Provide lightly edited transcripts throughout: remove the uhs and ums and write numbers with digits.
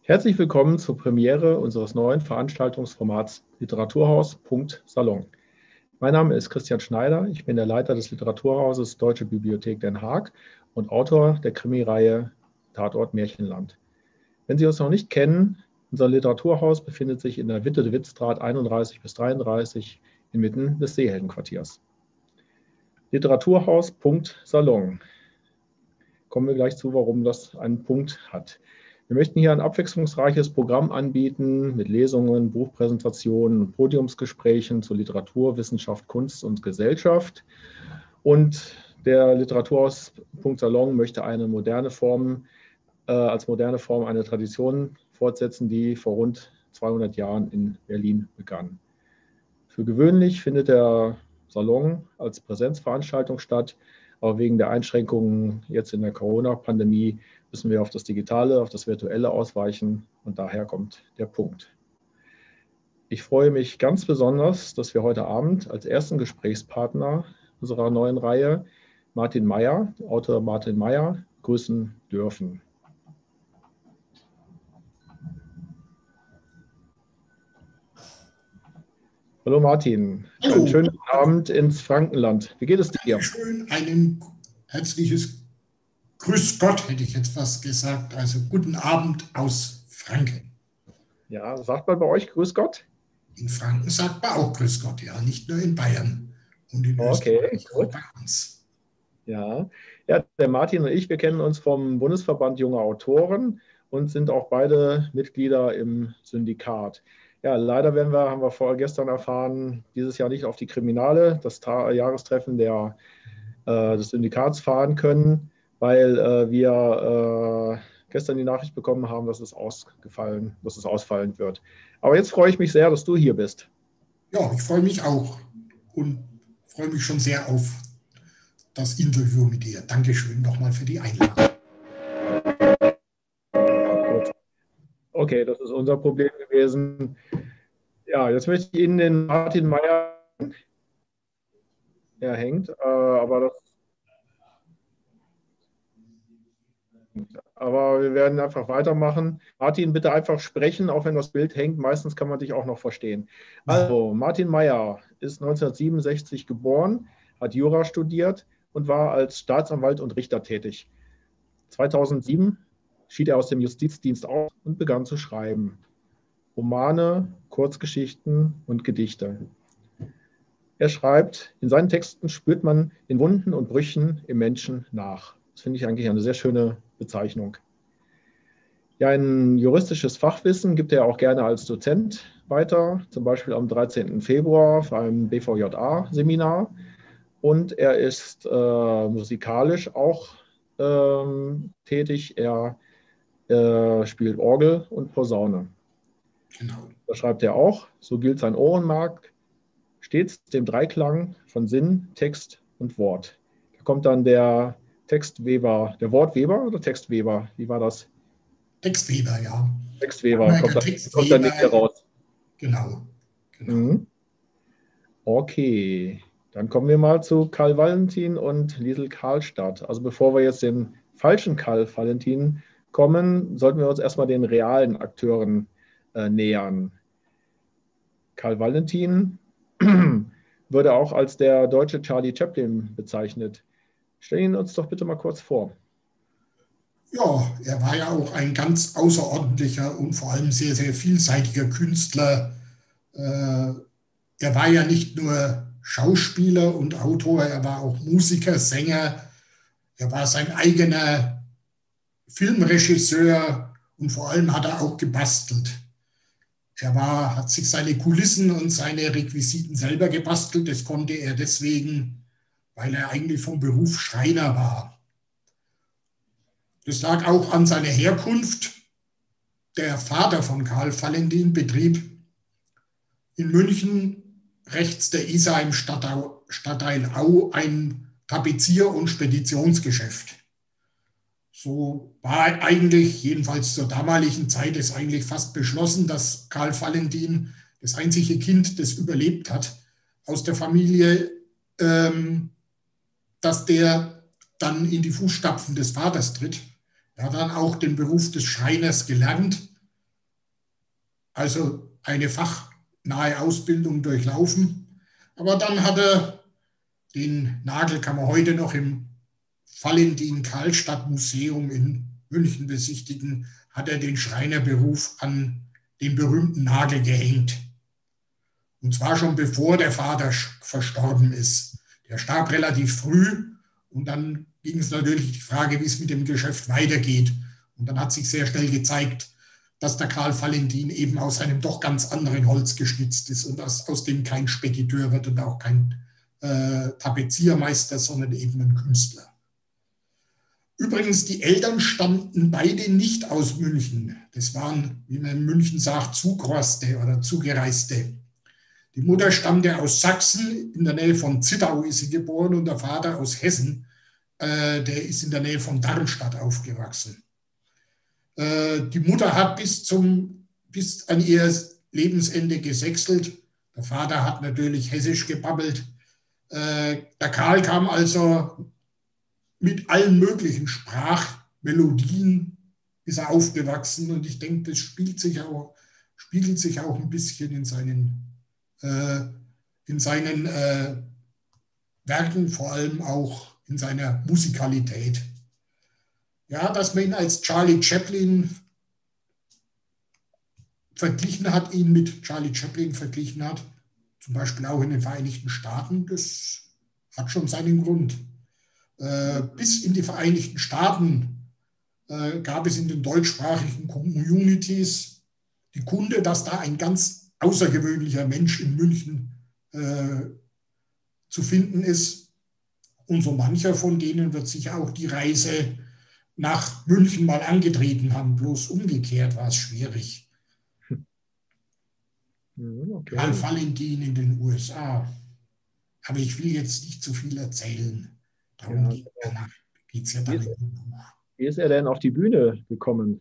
Herzlich willkommen zur Premiere unseres neuen Veranstaltungsformats Literaturhaus.Salon. Mein Name ist Christian Schneider, ich bin der Leiter des Literaturhauses Deutsche Bibliothek Den Haag und Autor der Krimireihe Tatort Märchenland. Wenn Sie uns noch nicht kennen, unser Literaturhaus befindet sich in der Witte-de-Witt-Straße 31 bis 33 inmitten des Seeheldenquartiers. Literaturhaus.Salon. Kommen wir gleich zu, warum das einen Punkt hat. Wir möchten hier ein abwechslungsreiches Programm anbieten mit Lesungen, Buchpräsentationen und Podiumsgesprächen zu Literatur, Wissenschaft, Kunst und Gesellschaft. Und der Literaturhaus.Salon möchte eine moderne Form, als moderne Form eine Tradition fortsetzen, die vor rund 200 Jahren in Berlin begann. Für gewöhnlich findet der Salon als Präsenzveranstaltung statt, aber wegen der Einschränkungen jetzt in der Corona-Pandemie müssen wir auf das Digitale, auf das Virtuelle ausweichen und daher kommt der Punkt. Ich freue mich ganz besonders, dass wir heute Abend als ersten Gesprächspartner unserer neuen Reihe Martin Meyer, Autor Martin Meyer, grüßen dürfen. Hallo Martin, Hallo. Einen schönen Abend ins Frankenland. Wie geht es dir? Schön, ein herzliches Grüß Gott, hätte ich jetzt fast gesagt. Also guten Abend aus Franken. Ja, sagt man bei euch Grüß Gott? In Franken sagt man auch Grüß Gott, ja, nicht nur in Bayern und in Okay, Österreich, gut. auch bei uns. Ja, der Martin und ich, wir kennen uns vom Bundesverband Junger Autoren und sind auch beide Mitglieder im Syndikat. Ja, leider haben wir vorgestern erfahren, dieses Jahr nicht auf die Kriminale, das Jahrestreffen des Syndikats fahren können, weil wir gestern die Nachricht bekommen haben, dass es ausfallen wird. Aber jetzt freue ich mich sehr, dass du hier bist. Ja, ich freue mich auch und freue mich schon sehr auf das Interview mit dir. Dankeschön nochmal für die Einladung. Okay, das ist unser Problem gewesen. Ja, jetzt möchte ich Ihnen den Martin Meyer, er hängt, aber wir werden einfach weitermachen. Martin, bitte einfach sprechen, auch wenn das Bild hängt. Meistens kann man dich auch noch verstehen. Also, Martin Meyer ist 1967 geboren, hat Jura studiert und war als Staatsanwalt und Richter tätig. 2007 schied er aus dem Justizdienst aus und begann zu schreiben. Romane, Kurzgeschichten und Gedichte. Er schreibt, in seinen Texten spürt man den Wunden und Brüchen im Menschen nach. Das finde ich eigentlich eine sehr schöne Bezeichnung. Ja, ein juristisches Fachwissen gibt er auch gerne als Dozent weiter, zum Beispiel am 13. Februar für ein BVJA-Seminar. Und er ist musikalisch auch tätig. Er spielt Orgel und Posaune. Genau. Da schreibt er auch, so gilt sein Ohrenmark stets dem Dreiklang von Sinn, Text und Wort. Da kommt dann der Textweber, der Wortweber oder Textweber? Wie war das? Textweber, ja. Textweber, kommt dann nicht heraus. Genau. Mhm. Okay, dann kommen wir mal zu Karl Valentin und Liesl Karlstadt. Also bevor wir jetzt den falschen Karl Valentin kommen, sollten wir uns erstmal den realen Akteuren nähern. Karl Valentin würde auch als der deutsche Charlie Chaplin bezeichnet. Stellen ihn uns doch bitte mal kurz vor. Ja, er war ja auch ein ganz außerordentlicher und vor allem sehr, sehr vielseitiger Künstler. Er war ja nicht nur Schauspieler und Autor, er war auch Musiker, Sänger, er war sein eigener Filmregisseur und vor allem hat er auch gebastelt. Hat sich seine Kulissen und seine Requisiten selber gebastelt. Das konnte er deswegen, weil er eigentlich vom Beruf Schreiner war. Das lag auch an seiner Herkunft. Der Vater von Karl Valentin betrieb in München rechts der Isar im Stadtteil Au ein Tapezier- und Speditionsgeschäft. So war eigentlich, jedenfalls zur damaligen Zeit, ist eigentlich fast beschlossen, dass Karl Valentin, das einzige Kind, das überlebt hat aus der Familie, dass der dann in die Fußstapfen des Vaters tritt. Er hat dann auch den Beruf des Schreiners gelernt, also eine fachnahe Ausbildung durchlaufen. Aber dann hat er den Nagel, kann man heute noch im Valentin-Karlstadt-Museum in München besichtigen, hat er den Schreinerberuf an den berühmten Nagel gehängt. Und zwar schon bevor der Vater verstorben ist. Der starb relativ früh und dann ging es natürlich die Frage, wie es mit dem Geschäft weitergeht. Und dann hat sich sehr schnell gezeigt, dass der Karl Valentin eben aus einem doch ganz anderen Holz geschnitzt ist und aus dem kein Spediteur wird und auch kein Tapeziermeister, sondern eben ein Künstler. Übrigens, die Eltern stammten beide nicht aus München. Das waren, wie man in München sagt, Zugroste oder Zugereiste. Die Mutter stammte aus Sachsen, in der Nähe von Zittau ist sie geboren, und der Vater aus Hessen, der ist in der Nähe von Darmstadt aufgewachsen. Die Mutter hat bis an ihr Lebensende gesächselt. Der Vater hat natürlich hessisch gebabbelt. Der Karl kam also mit allen möglichen Sprachmelodien, ist er aufgewachsen, und ich denke, das spiegelt sich auch ein bisschen in seinen Werken, vor allem auch in seiner Musikalität. Ja, dass man ihn als Charlie Chaplin verglichen hat, zum Beispiel auch in den Vereinigten Staaten, das hat schon seinen Grund. Bis in die Vereinigten Staaten gab es in den deutschsprachigen Communities die Kunde, dass da ein ganz außergewöhnlicher Mensch in München zu finden ist. Und so mancher von denen wird sicher auch die Reise nach München mal angetreten haben. Bloß umgekehrt war es schwierig. Okay. Karl Valentin in den USA. Aber ich will jetzt nicht zu viel erzählen. Darum geht es ja dann im Buch. Wie ist er denn auf die Bühne gekommen?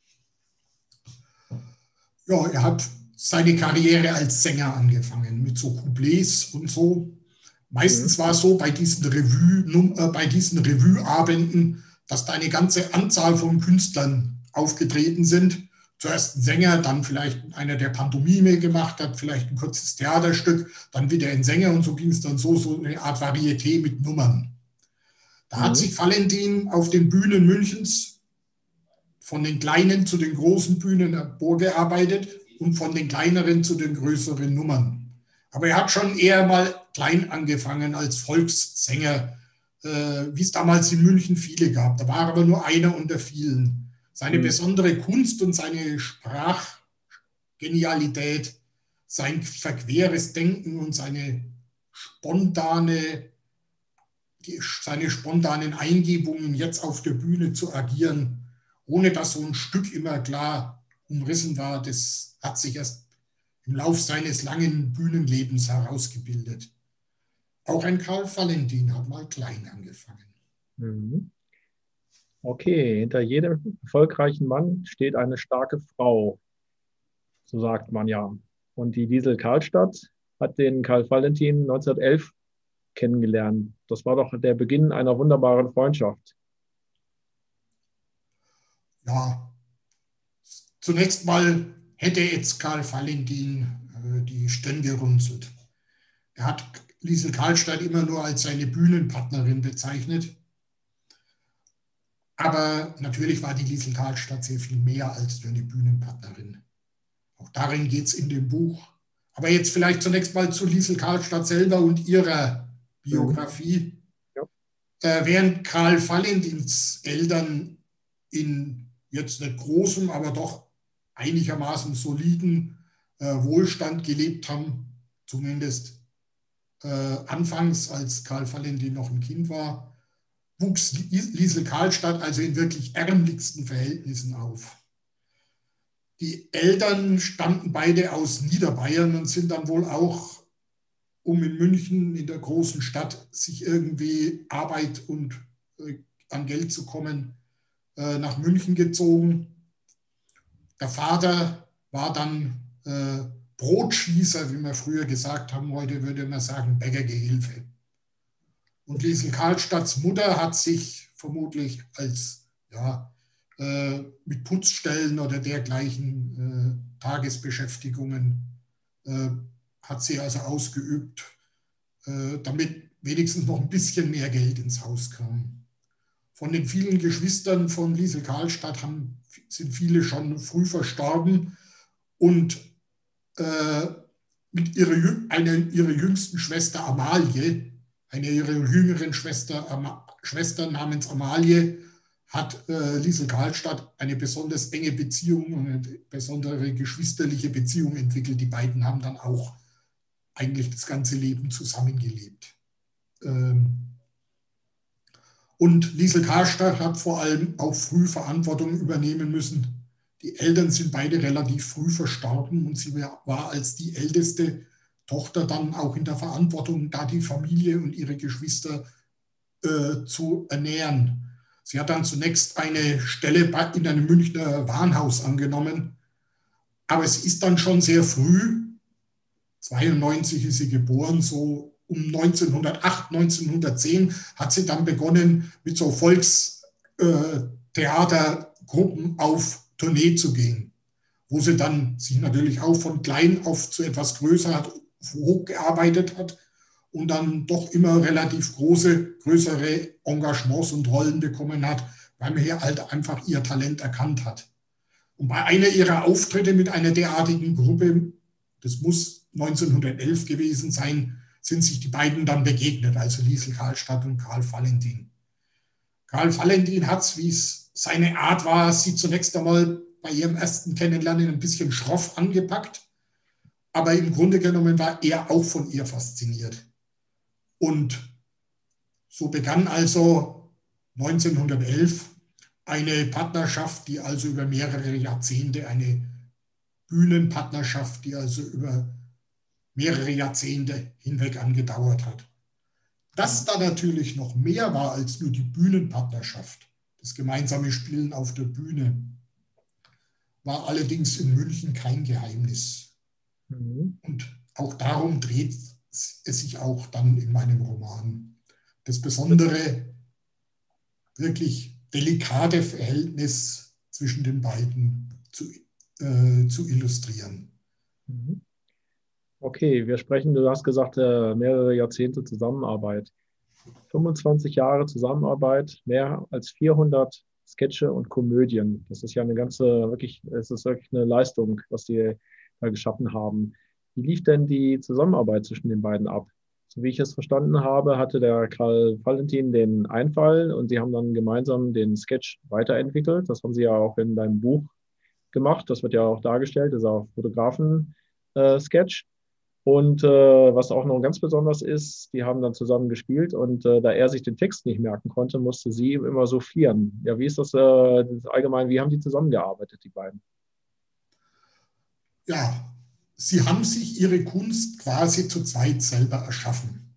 Ja, er hat seine Karriere als Sänger angefangen, mit so Couplets und so. Meistens war es so bei diesen Revue-Abenden, dass da eine ganze Anzahl von Künstlern aufgetreten sind. Zuerst ein Sänger, dann vielleicht einer, der Pantomime gemacht hat, vielleicht ein kurzes Theaterstück, dann wieder ein Sänger, und so ging es dann so eine Art Varieté mit Nummern. Da hat sich Valentin auf den Bühnen Münchens von den kleinen zu den großen Bühnen vorgearbeitet und von den kleineren zu den größeren Nummern. Aber er hat schon eher mal klein angefangen als Volkssänger, wie es damals in München viele gab. Da war aber nur einer unter vielen. Seine besondere Kunst und seine Sprachgenialität, sein verqueres Denken und seine spontanen Eingebungen, jetzt auf der Bühne zu agieren, ohne dass so ein Stück immer klar umrissen war, das hat sich erst im Lauf seines langen Bühnenlebens herausgebildet. Auch ein Karl Valentin hat mal klein angefangen. Okay, hinter jedem erfolgreichen Mann steht eine starke Frau, so sagt man ja. Und die Liesl Karlstadt hat den Karl Valentin 1911 kennengelernt. Das war doch der Beginn einer wunderbaren Freundschaft. Ja, zunächst mal hätte jetzt Karl Valentin die Stirn gerunzelt. Er hat Liesl Karlstadt immer nur als seine Bühnenpartnerin bezeichnet. Aber natürlich war die Liesl Karlstadt sehr viel mehr als nur eine Bühnenpartnerin. Auch darin geht es in dem Buch. Aber jetzt vielleicht zunächst mal zu Liesl Karlstadt selber und ihrer Biografie. Ja. Während Karl Valentins Eltern in jetzt nicht großem, aber doch einigermaßen soliden Wohlstand gelebt haben, zumindest anfangs, als Karl Valentin noch ein Kind war, wuchs Liesl Karlstadt also in wirklich ärmlichsten Verhältnissen auf. Die Eltern stammten beide aus Niederbayern und sind dann wohl auch, um in München, in der großen Stadt, sich irgendwie Arbeit und an Geld zu kommen, nach München gezogen. Der Vater war dann Brotschießer, wie wir früher gesagt haben. Heute würde man sagen Bäckergehilfe. Und Liesl Karlstadts Mutter hat sich vermutlich als mit Putzstellen oder dergleichen Tagesbeschäftigungen hat sie also ausgeübt, damit wenigstens noch ein bisschen mehr Geld ins Haus kam. Von den vielen Geschwistern von Liesel Karlstadt sind viele schon früh verstorben und mit ihrer jüngsten Schwester Amalie, eine ihrer jüngeren Schwestern namens Amalie, hat Liesel Karlstadt eine besonders enge Beziehung und eine besondere geschwisterliche Beziehung entwickelt. Die beiden haben dann auch eigentlich das ganze Leben zusammengelebt. Und Liesel Karlstadt hat vor allem auch früh Verantwortung übernehmen müssen. Die Eltern sind beide relativ früh verstorben und sie war als die älteste Tochter dann auch in der Verantwortung, da die Familie und ihre Geschwister zu ernähren. Sie hat dann zunächst eine Stelle in einem Münchner Warenhaus angenommen, aber es ist dann schon sehr früh, 1992 ist sie geboren, so um 1908, 1910 hat sie dann begonnen, mit so Volkstheatergruppen auf Tournee zu gehen, wo sie dann sich natürlich auch von klein auf zu etwas größer hochgearbeitet hat und dann doch immer relativ größere Engagements und Rollen bekommen hat, weil man hier halt einfach ihr Talent erkannt hat. Und bei einer ihrer Auftritte mit einer derartigen Gruppe, das muss 1911 gewesen sein, sind sich die beiden dann begegnet, also Liesel Karlstadt und Karl Valentin. Karl Valentin hat, wie es seine Art war, sie zunächst einmal bei ihrem ersten Kennenlernen ein bisschen schroff angepackt, aber im Grunde genommen war er auch von ihr fasziniert. Und so begann also 1911 eine Partnerschaft, die also über mehrere Jahrzehnte, eine Bühnenpartnerschaft, die also über mehrere Jahrzehnte hinweg angedauert hat. Dass da natürlich noch mehr war als nur die Bühnenpartnerschaft, das gemeinsame Spielen auf der Bühne, war allerdings in München kein Geheimnis. Und auch darum dreht es sich auch dann in meinem Roman. Das besondere, wirklich delikate Verhältnis zwischen den beiden zu illustrieren. Okay, du hast gesagt, mehrere Jahrzehnte Zusammenarbeit. 25 Jahre Zusammenarbeit, mehr als 400 Sketche und Komödien. Das ist ja es ist wirklich eine Leistung, was die da geschaffen haben. Wie lief denn die Zusammenarbeit zwischen den beiden ab? So wie ich es verstanden habe, hatte der Karl Valentin den Einfall und sie haben dann gemeinsam den Sketch weiterentwickelt. Das haben sie ja auch in deinem Buch gemacht. Das wird ja auch dargestellt, das ist auch Fotografen-Sketch. Und was auch noch ganz besonders ist, die haben dann zusammen gespielt und da er sich den Text nicht merken konnte, musste sie ihm immer soufflieren. Ja, wie ist das allgemein, wie haben die zusammengearbeitet, die beiden? Ja, sie haben sich ihre Kunst quasi zu zweit selber erschaffen.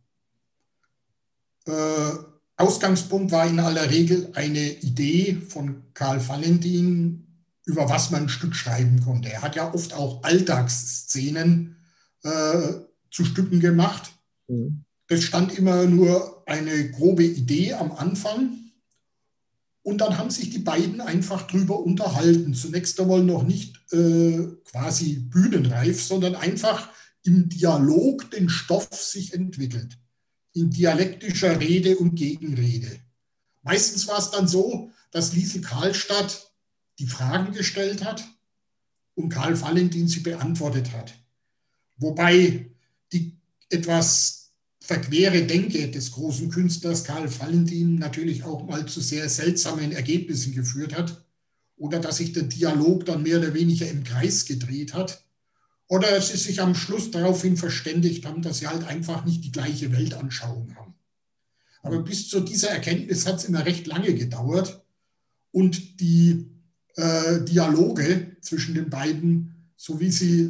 Ausgangspunkt war in aller Regel eine Idee von Karl Valentin, über was man ein Stück schreiben konnte. Er hat ja oft auch Alltagsszenen zu Stücken gemacht. Es stand immer nur eine grobe Idee am Anfang und dann haben sich die beiden einfach drüber unterhalten. Zunächst einmal noch nicht quasi bühnenreif, sondern einfach im Dialog den Stoff sich entwickelt, in dialektischer Rede und Gegenrede. Meistens war es dann so, dass Liesel Karlstadt die Fragen gestellt hat und Karl Valentin sie beantwortet hat. Wobei die etwas verquere Denke des großen Künstlers Karl Valentin natürlich auch mal zu sehr seltsamen Ergebnissen geführt hat oder dass sich der Dialog dann mehr oder weniger im Kreis gedreht hat oder sie sich am Schluss daraufhin verständigt haben, dass sie halt einfach nicht die gleiche Weltanschauung haben. Aber bis zu dieser Erkenntnis hat es immer recht lange gedauert und die Dialoge zwischen den beiden, so wie sie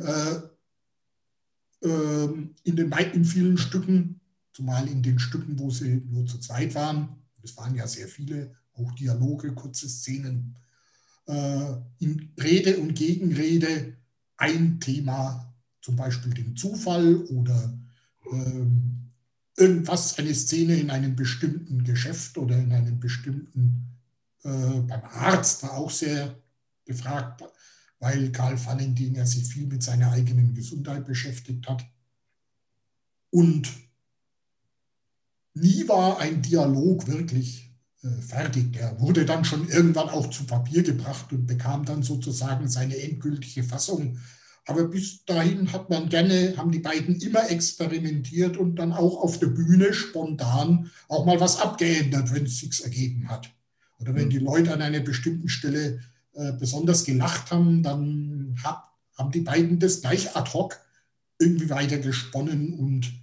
in vielen Stücken, zumal in den Stücken, wo sie nur zu zweit waren, es waren ja sehr viele, auch Dialoge, kurze Szenen, in Rede und Gegenrede ein Thema, zum Beispiel den Zufall oder irgendwas, eine Szene in einem bestimmten Geschäft oder in einem bestimmten beim Arzt war auch sehr gefragt, weil Karl Valentin ja sich viel mit seiner eigenen Gesundheit beschäftigt hat. Und nie war ein Dialog wirklich fertig. Der wurde dann schon irgendwann auch zu Papier gebracht und bekam dann sozusagen seine endgültige Fassung. Aber bis dahin haben die beiden immer experimentiert und dann auch auf der Bühne spontan auch mal was abgeändert, wenn es sich ergeben hat. Oder wenn die Leute an einer bestimmten Stelle besonders gelacht haben, dann haben die beiden das gleich ad hoc irgendwie weitergesponnen und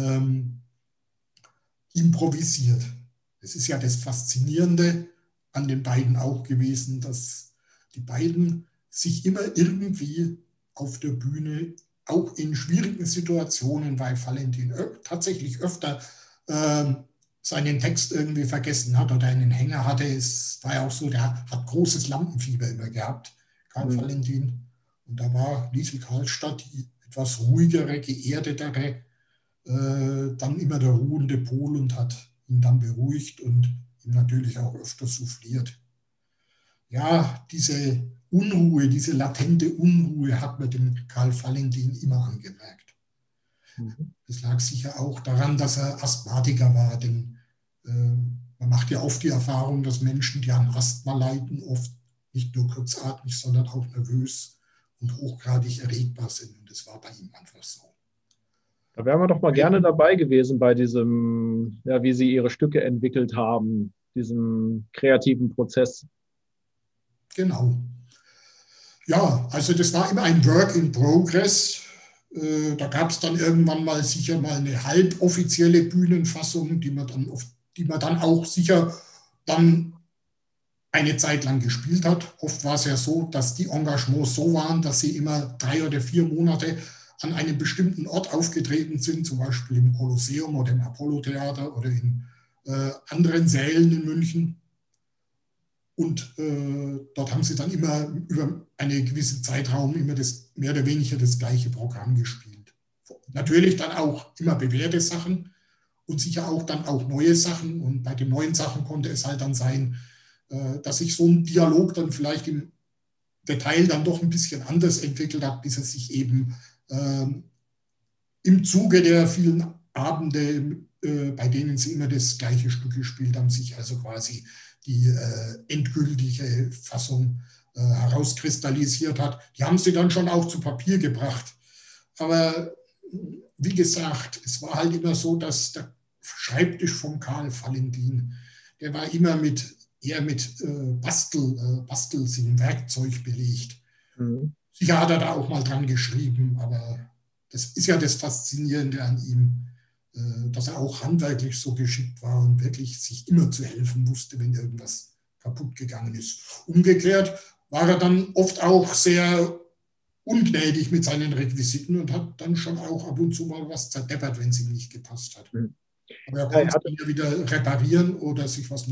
improvisiert. Es ist ja das Faszinierende an den beiden auch gewesen, dass die beiden sich immer irgendwie auf der Bühne, auch in schwierigen Situationen, weil Valentin tatsächlich öfter seinen Text irgendwie vergessen hat oder einen Hänger hatte. Es war ja auch so, der hat großes Lampenfieber immer gehabt, Karl Valentin. Und da war Liesl Karlstadt die etwas ruhigere, geerdetere, dann immer der ruhende Pol und hat ihn dann beruhigt und ihm natürlich auch öfter souffliert. Ja, diese Unruhe, diese latente Unruhe hat man dem Karl Valentin immer angemerkt. Das lag sicher auch daran, dass er Asthmatiker war, denn man macht ja oft die Erfahrung, dass Menschen, die an Asthma leiden, oft nicht nur kurzatmig, sondern auch nervös und hochgradig erregbar sind. Und das war bei ihm einfach so. Da wären wir doch mal gerne dabei gewesen bei diesem, ja, wie Sie Ihre Stücke entwickelt haben, diesem kreativen Prozess. Genau. Ja, also das war immer ein Work in Progress. Da gab es dann irgendwann mal sicher mal eine halboffizielle Bühnenfassung, die man dann auch sicher dann eine Zeit lang gespielt hat. Oft war es ja so, dass die Engagements so waren, dass sie immer 3 oder 4 Monate an einem bestimmten Ort aufgetreten sind, zum Beispiel im Kolosseum oder im Apollo-Theater oder in anderen Sälen in München. Und dort haben sie dann immer über einen gewissen Zeitraum immer mehr oder weniger das gleiche Programm gespielt. Natürlich dann auch immer bewährte Sachen und sicher auch dann auch neue Sachen. Und bei den neuen Sachen konnte es halt dann sein, dass sich so ein Dialog dann vielleicht im Detail dann doch ein bisschen anders entwickelt hat, bis er sich eben im Zuge der vielen Abende, bei denen sie immer das gleiche Stück gespielt haben, sich also quasi die endgültige Fassung herauskristallisiert hat. Die haben sie dann schon auch zu Papier gebracht. Aber wie gesagt, es war halt immer so, dass der Schreibtisch von Karl Valentin, der war immer eher mit Bastelsinn, Werkzeug belegt. Sicher hat er da auch mal dran geschrieben, aber das ist ja das Faszinierende an ihm, dass er auch handwerklich so geschickt war und wirklich sich immer zu helfen wusste, wenn irgendwas kaputt gegangen ist. Umgekehrt war er dann oft auch sehr ungnädig mit seinen Requisiten und hat dann schon auch ab und zu mal was zerdeppert, wenn es ihm nicht gepasst hat. Aber er konnte es dann wieder reparieren oder sich was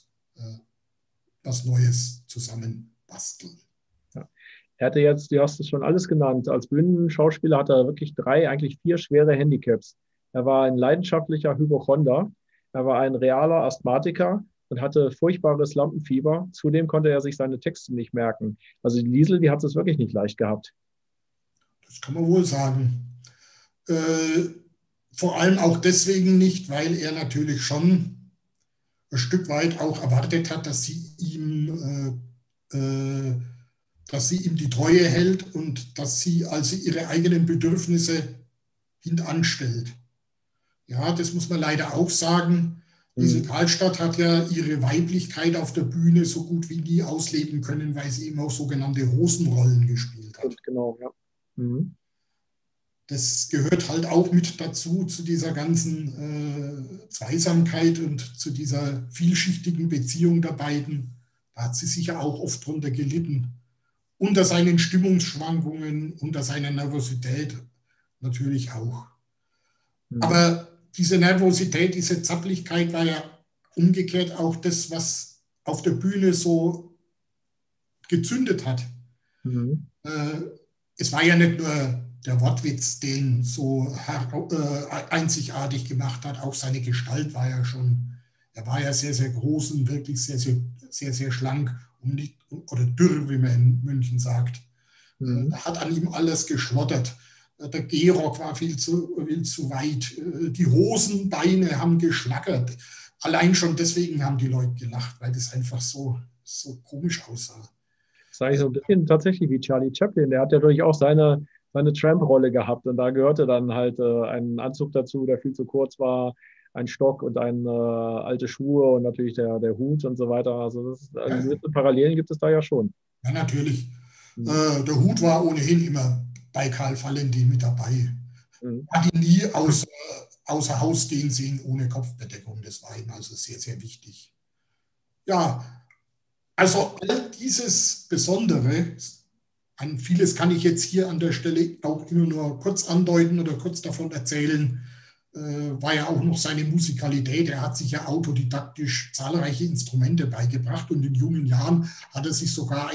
Neues zusammenbasteln. Ja. Er hatte jetzt, du hast es schon alles genannt, als Bühnenschauspieler hat er wirklich 3, eigentlich 4 schwere Handicaps. Er war ein leidenschaftlicher Hypochonder, er war ein realer Asthmatiker und hatte furchtbares Lampenfieber. Zudem konnte er sich seine Texte nicht merken. Also die Liesl, die hat es wirklich nicht leicht gehabt. Das kann man wohl sagen. Vor allem auch deswegen nicht, weil er natürlich schon ein Stück weit auch erwartet hat, dass sie ihm die Treue hält und dass sie also ihre eigenen Bedürfnisse hintanstellt. Ja, das muss man leider auch sagen. Liesl Karlstadt hat ja ihre Weiblichkeit auf der Bühne so gut wie nie ausleben können, weil sie eben auch sogenannte Hosenrollen gespielt hat. Genau, ja. Das gehört halt auch mit dazu, zu dieser ganzen Zweisamkeit und zu dieser vielschichtigen Beziehung der beiden. Da hat sie sicher auch oft drunter gelitten. Unter seinen Stimmungsschwankungen, unter seiner Nervosität natürlich auch. Aber diese Nervosität, diese Zapplichkeit war ja umgekehrt auch das, was auf der Bühne so gezündet hat. Es war ja nicht nur der Wortwitz, den so einzigartig gemacht hat, auch seine Gestalt war ja schon, er war ja sehr, sehr groß und wirklich sehr, sehr sehr, sehr schlank oder dürr, wie man in München sagt. Mhm. Da hat an ihm alles geschlottert. Der Gehrock war viel zu weit. Die Hosenbeine haben geschlackert. Allein schon deswegen haben die Leute gelacht, weil das einfach so komisch aussah. Das ist eigentlich so ein bisschen tatsächlich wie Charlie Chaplin. Der hat ja durchaus seine Tramp-Rolle gehabt und da gehörte dann halt ein Anzug dazu, der viel zu kurz war, ein Stock und alte Schuhe und natürlich der Hut und so weiter. Also Ja, gewisse Parallelen gibt es da ja schon. ja natürlich. Mhm. Der Hut war ohnehin immer bei Karl Valentin mit dabei. Mhm. Hat ihn nie außer Haus gehen sehen ohne Kopfbedeckung. Das war ihm also sehr, sehr wichtig. Ja, also all dieses Besondere, an vieles kann ich jetzt hier an der Stelle auch immer nur kurz andeuten oder kurz davon erzählen, war ja auch noch seine Musikalität. Er hat sich ja autodidaktisch zahlreiche Instrumente beigebracht und in jungen Jahren hat er sich sogar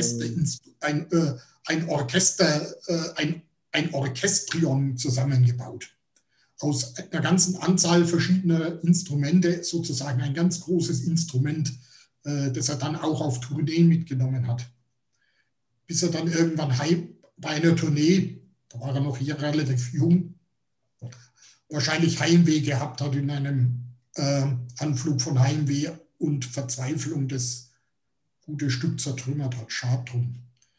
ein Orchestrion zusammengebaut. Aus einer ganzen Anzahl verschiedener Instrumente, sozusagen ein ganz großes Instrument, das er dann auch auf Tourneen mitgenommen hat. Bis er dann irgendwann bei einer Tournee, da war er noch hier relativ jung, wahrscheinlich Heimweh gehabt hat in einem Anflug von Heimweh und Verzweiflung das gute Stück zertrümmert hat. Schade drum.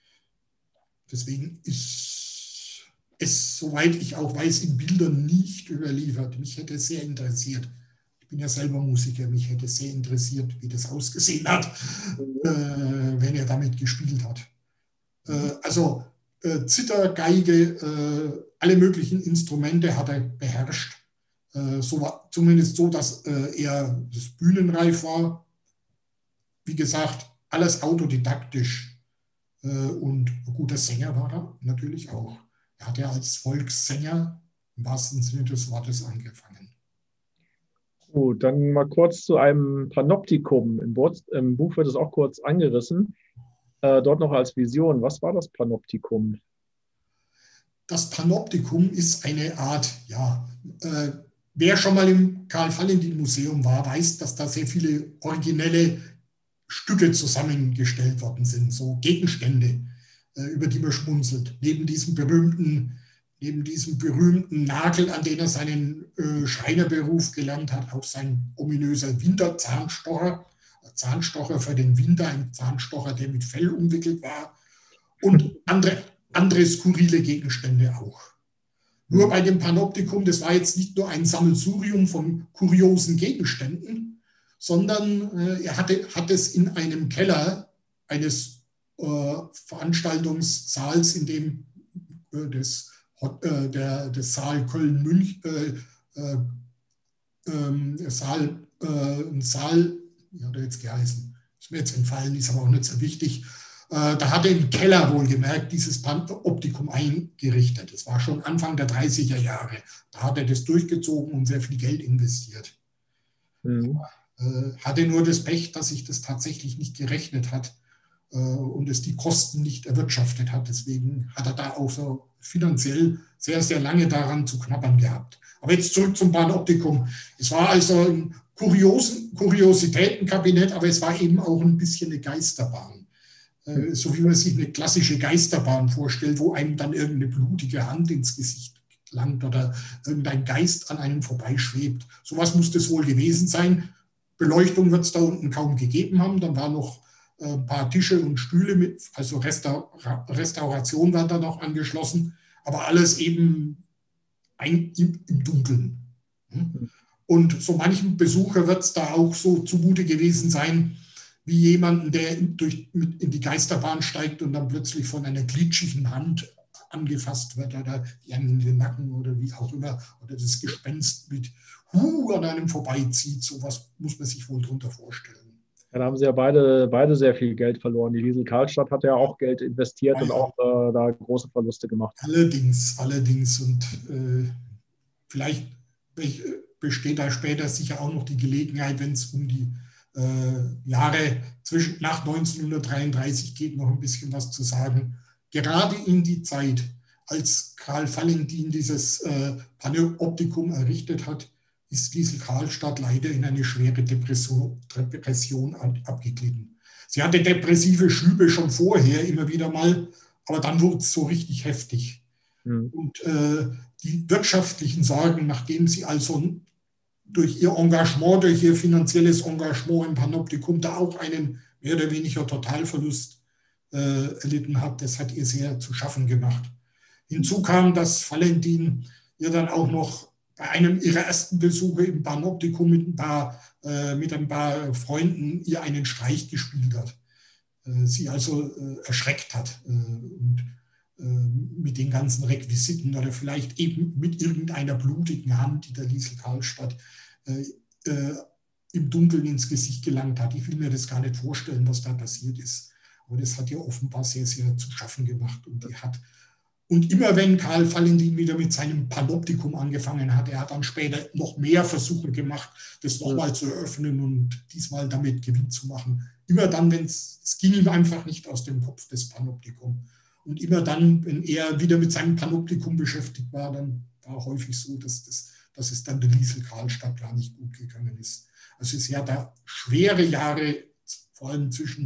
Deswegen ist es, soweit ich auch weiß, in Bildern nicht überliefert. Mich hätte es sehr interessiert. Ich bin ja selber Musiker. Mich hätte es sehr interessiert, wie das ausgesehen hat, wenn er damit gespielt hat. Also Zither, Geige, alle möglichen Instrumente hat er beherrscht. Zumindest so, dass er das bühnenreif war. Wie gesagt, alles autodidaktisch. Und ein guter Sänger war er natürlich auch. Er hat ja als Volkssänger im wahrsten Sinne des Wortes angefangen. Gut, dann mal kurz zu einem Panoptikum. Im Buch wird es auch kurz angerissen. Dort noch als Vision. Was war das Panoptikum? Das Panoptikum ist eine Art, ja, wer schon mal im Karl-Valentin-Museum war, weiß, dass da sehr viele originelle Stücke zusammengestellt worden sind, so Gegenstände, über die man schmunzelt. Neben diesem berühmten Nagel, an den er seinen Schreinerberuf gelernt hat, auch sein ominöser Winterzahnstocher, Zahnstocher für den Winter, ein Zahnstocher, der mit Fell umwickelt war, und andere skurrile Gegenstände auch. Nur bei dem Panoptikum, das war jetzt nicht nur ein Sammelsurium von kuriosen Gegenständen, sondern er hat es in einem Keller eines Veranstaltungssaals, in dem des Saal Köln-München, ein Saal, wie hat er jetzt geheißen? Ist mir jetzt entfallen, ist aber auch nicht so wichtig. Da hat er im Keller wohlgemerkt dieses Panoptikum eingerichtet. Das war schon Anfang der 30er Jahre. Da hat er das durchgezogen und sehr viel Geld investiert. Mhm. Hatte nur das Pech, dass sich das tatsächlich nicht gerechnet hat und es die Kosten nicht erwirtschaftet hat. Deswegen hat er da auch so finanziell sehr, sehr lange daran zu knabbern gehabt. Aber jetzt zurück zum Panoptikum. Es war also ein Kuriositätenkabinett, aber es war eben auch ein bisschen eine Geisterbahn. So wie man sich eine klassische Geisterbahn vorstellt, wo einem dann irgendeine blutige Hand ins Gesicht langt oder irgendein Geist an einem vorbeischwebt. Sowas muss das wohl gewesen sein. Beleuchtung wird es da unten kaum gegeben haben. Dann waren noch ein paar Tische und Stühle mit, also Restauration war da noch angeschlossen, aber alles eben im Dunkeln. Und so manchem Besucher wird es da auch so zumute gewesen sein, wie jemanden, der in die Geisterbahn steigt und dann plötzlich von einer glitschigen Hand angefasst wird oder in den Nacken oder wie auch immer, oder das Gespenst mit an einem vorbeizieht. Sowas muss man sich wohl drunter vorstellen. Ja, da haben sie ja beide sehr viel Geld verloren. Die Liesel Karlstadt hat ja auch Geld investiert und auch da große Verluste gemacht. Allerdings. Und vielleicht besteht da später sicher auch noch die Gelegenheit, wenn es um die Jahre nach 1933 geht, noch ein bisschen was zu sagen. Gerade in die Zeit, als Karl Valentin dieses Panoptikum errichtet hat, ist Liesl-Karlstadt leider in eine schwere Depression abgeglitten. Sie hatte depressive Schübe schon vorher immer wieder mal, aber dann wurde es so richtig heftig. Und die wirtschaftlichen Sorgen, nachdem sie also durch ihr Engagement, durch ihr finanzielles Engagement im Panoptikum da auch einen mehr oder weniger Totalverlust erlitten hat, das hat ihr sehr zu schaffen gemacht. Hinzu kam, dass Valentin ihr dann auch noch bei einem ihrer ersten Besuche im Panoptikum mit ein paar Freunden ihr einen Streich gespielt hat. Sie also erschreckt hat und mit den ganzen Requisiten oder vielleicht eben mit irgendeiner blutigen Hand, die der Liesl-Karlstadt im Dunkeln ins Gesicht gelangt hat. Ich will mir das gar nicht vorstellen, was da passiert ist. Aber das hat ihr offenbar sehr, sehr zu schaffen gemacht. Und immer wenn Karl Valentin wieder mit seinem Panoptikum angefangen hat, er hat dann später noch mehr Versuche gemacht, das nochmal zu eröffnen und diesmal damit Gewinn zu machen. Immer dann, es ging ihm einfach nicht aus dem Kopf, das Panoptikum. Und immer dann, wenn er wieder mit seinem Panoptikum beschäftigt war, dann war häufig so, dass es dann der Liesl-Karlstadt gar nicht gut gegangen ist. Also es ist ja da schwere Jahre, vor allem zwischen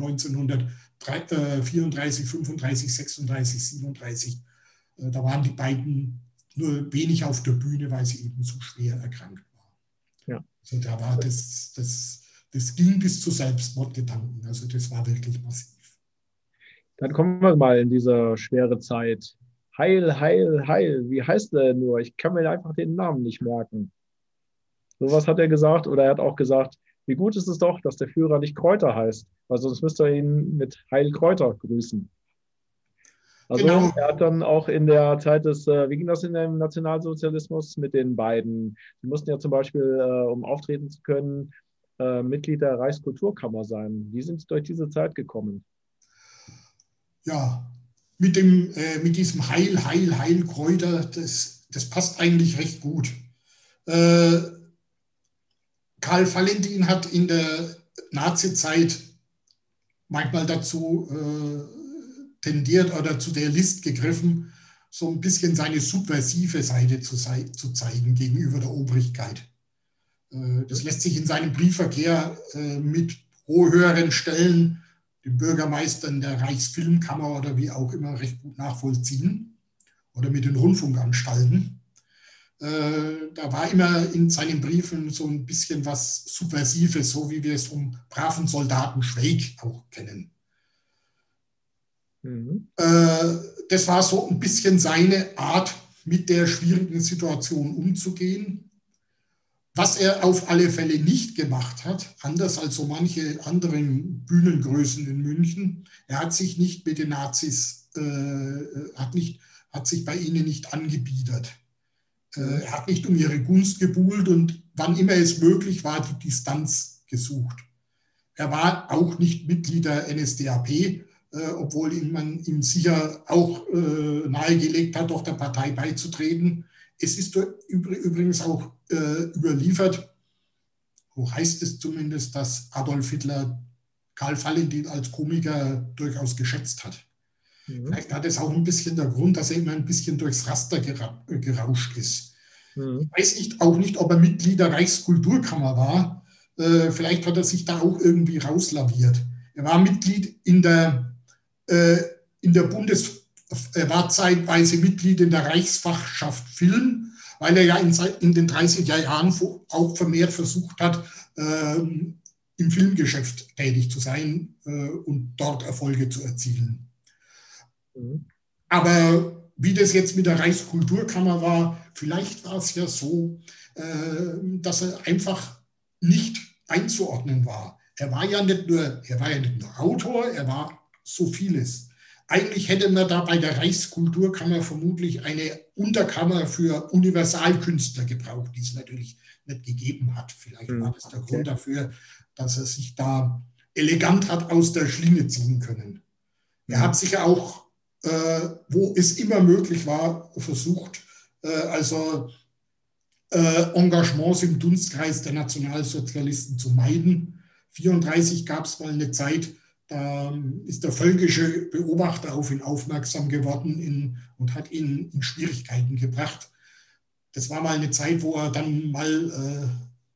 1934, 35, 36, 37. Da waren die beiden nur wenig auf der Bühne, weil sie eben so schwer erkrankt waren. Ja. Also da war das ging bis zu Selbstmordgedanken. Also das war wirklich massiv. Dann kommen wir mal in diese schwere Zeit. Heil, Heil, Heil. Wie heißt der nur? Ich kann mir einfach den Namen nicht merken. Sowas hat er gesagt. Oder er hat auch gesagt, wie gut ist es doch, dass der Führer nicht Kräuter heißt. Weil sonst müsste er ihn mit Heil Kräuter grüßen. Also genau. Er hat dann auch in der Zeit des, wie ging das in dem Nationalsozialismus mit den beiden? Die mussten ja zum Beispiel, um auftreten zu können, Mitglied der Reichskulturkammer sein. Wie sind sie durch diese Zeit gekommen? Ja, mit diesem Heil, Heil, Heilkräuter, das passt eigentlich recht gut. Karl Valentin hat in der Nazizeit manchmal dazu tendiert oder zu der List gegriffen, so ein bisschen seine subversive Seite zu zeigen gegenüber der Obrigkeit. Das lässt sich in seinem Briefverkehr mit höheren Stellen, den Bürgermeistern der Reichsfilmkammer oder wie auch immer, recht gut nachvollziehen oder mit den Rundfunkanstalten. Da war immer in seinen Briefen so ein bisschen was Subversives, so wie wir es vom braven Soldaten Schweig auch kennen. Das war so ein bisschen seine Art, mit der schwierigen Situation umzugehen. Was er auf alle Fälle nicht gemacht hat, anders als so manche anderen Bühnengrößen in München, er hat sich nicht mit den Nazis, hat sich bei ihnen nicht angebiedert. Er hat nicht um ihre Gunst gebuhlt und wann immer es möglich war, die Distanz gesucht. Er war auch nicht Mitglied der NSDAP, obwohl man ihm sicher auch nahegelegt hat, doch der Partei beizutreten. Es ist übrigens auch überliefert, so heißt es zumindest, dass Adolf Hitler Karl Valentin als Komiker durchaus geschätzt hat. Vielleicht hat es auch ein bisschen der Grund, dass er immer ein bisschen durchs Raster gerauscht ist. Ich weiß auch nicht, ob er Mitglied der Reichskulturkammer war. Vielleicht hat er sich da auch irgendwie rauslaviert. Er war Mitglied er war zeitweise Mitglied in der Reichsfachschaft Film, weil er ja in den 30er Jahren auch vermehrt versucht hat, im Filmgeschäft tätig zu sein und dort Erfolge zu erzielen. Aber wie das jetzt mit der Reichskulturkammer war, vielleicht war es ja so, dass er einfach nicht einzuordnen war. Er war ja nicht nur Autor, er war so vieles. Eigentlich hätte man da bei der Reichskulturkammer vermutlich eine Unterkammer für Universalkünstler gebraucht, die es natürlich nicht gegeben hat. Vielleicht war das der Grund dafür, dass er sich da elegant hat aus der Schlinge ziehen können. Er hat sich auch, wo es immer möglich war, versucht, Engagements im Dunstkreis der Nationalsozialisten zu meiden. 1934 gab es mal eine Zeit, da ist der völkische Beobachter auf ihn aufmerksam geworden und hat ihn in Schwierigkeiten gebracht. Das war mal eine Zeit, wo er dann mal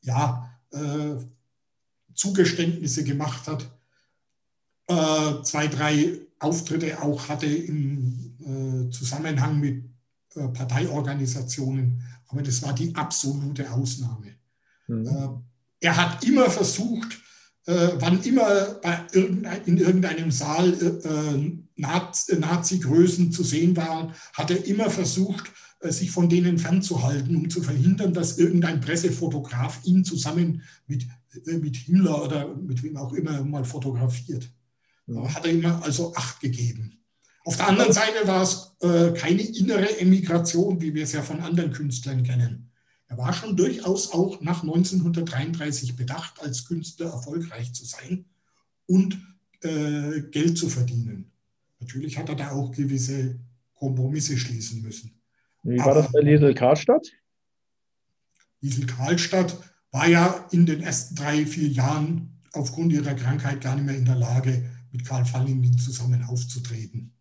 Zugeständnisse gemacht hat, 2, 3 Auftritte auch hatte im Zusammenhang mit Parteiorganisationen, aber das war die absolute Ausnahme. Mhm. Er hat immer versucht, wann immer in irgendeinem Saal Nazi-Größen zu sehen waren, hat er immer versucht, sich von denen fernzuhalten, um zu verhindern, dass irgendein Pressefotograf ihn zusammen mit Himmler oder mit wem auch immer mal fotografiert. Ja. Hat er immer also Acht gegeben. Auf der anderen Seite war es keine innere Emigration, wie wir es ja von anderen Künstlern kennen. Er war schon durchaus auch nach 1933 bedacht, als Künstler erfolgreich zu sein und Geld zu verdienen. Natürlich hat er da auch gewisse Kompromisse schließen müssen. Wie war das bei Liesl Karlstadt? Liesl Karlstadt war ja in den ersten 3, 4 Jahren aufgrund ihrer Krankheit gar nicht mehr in der Lage, mit Karl Valentin zusammen aufzutreten.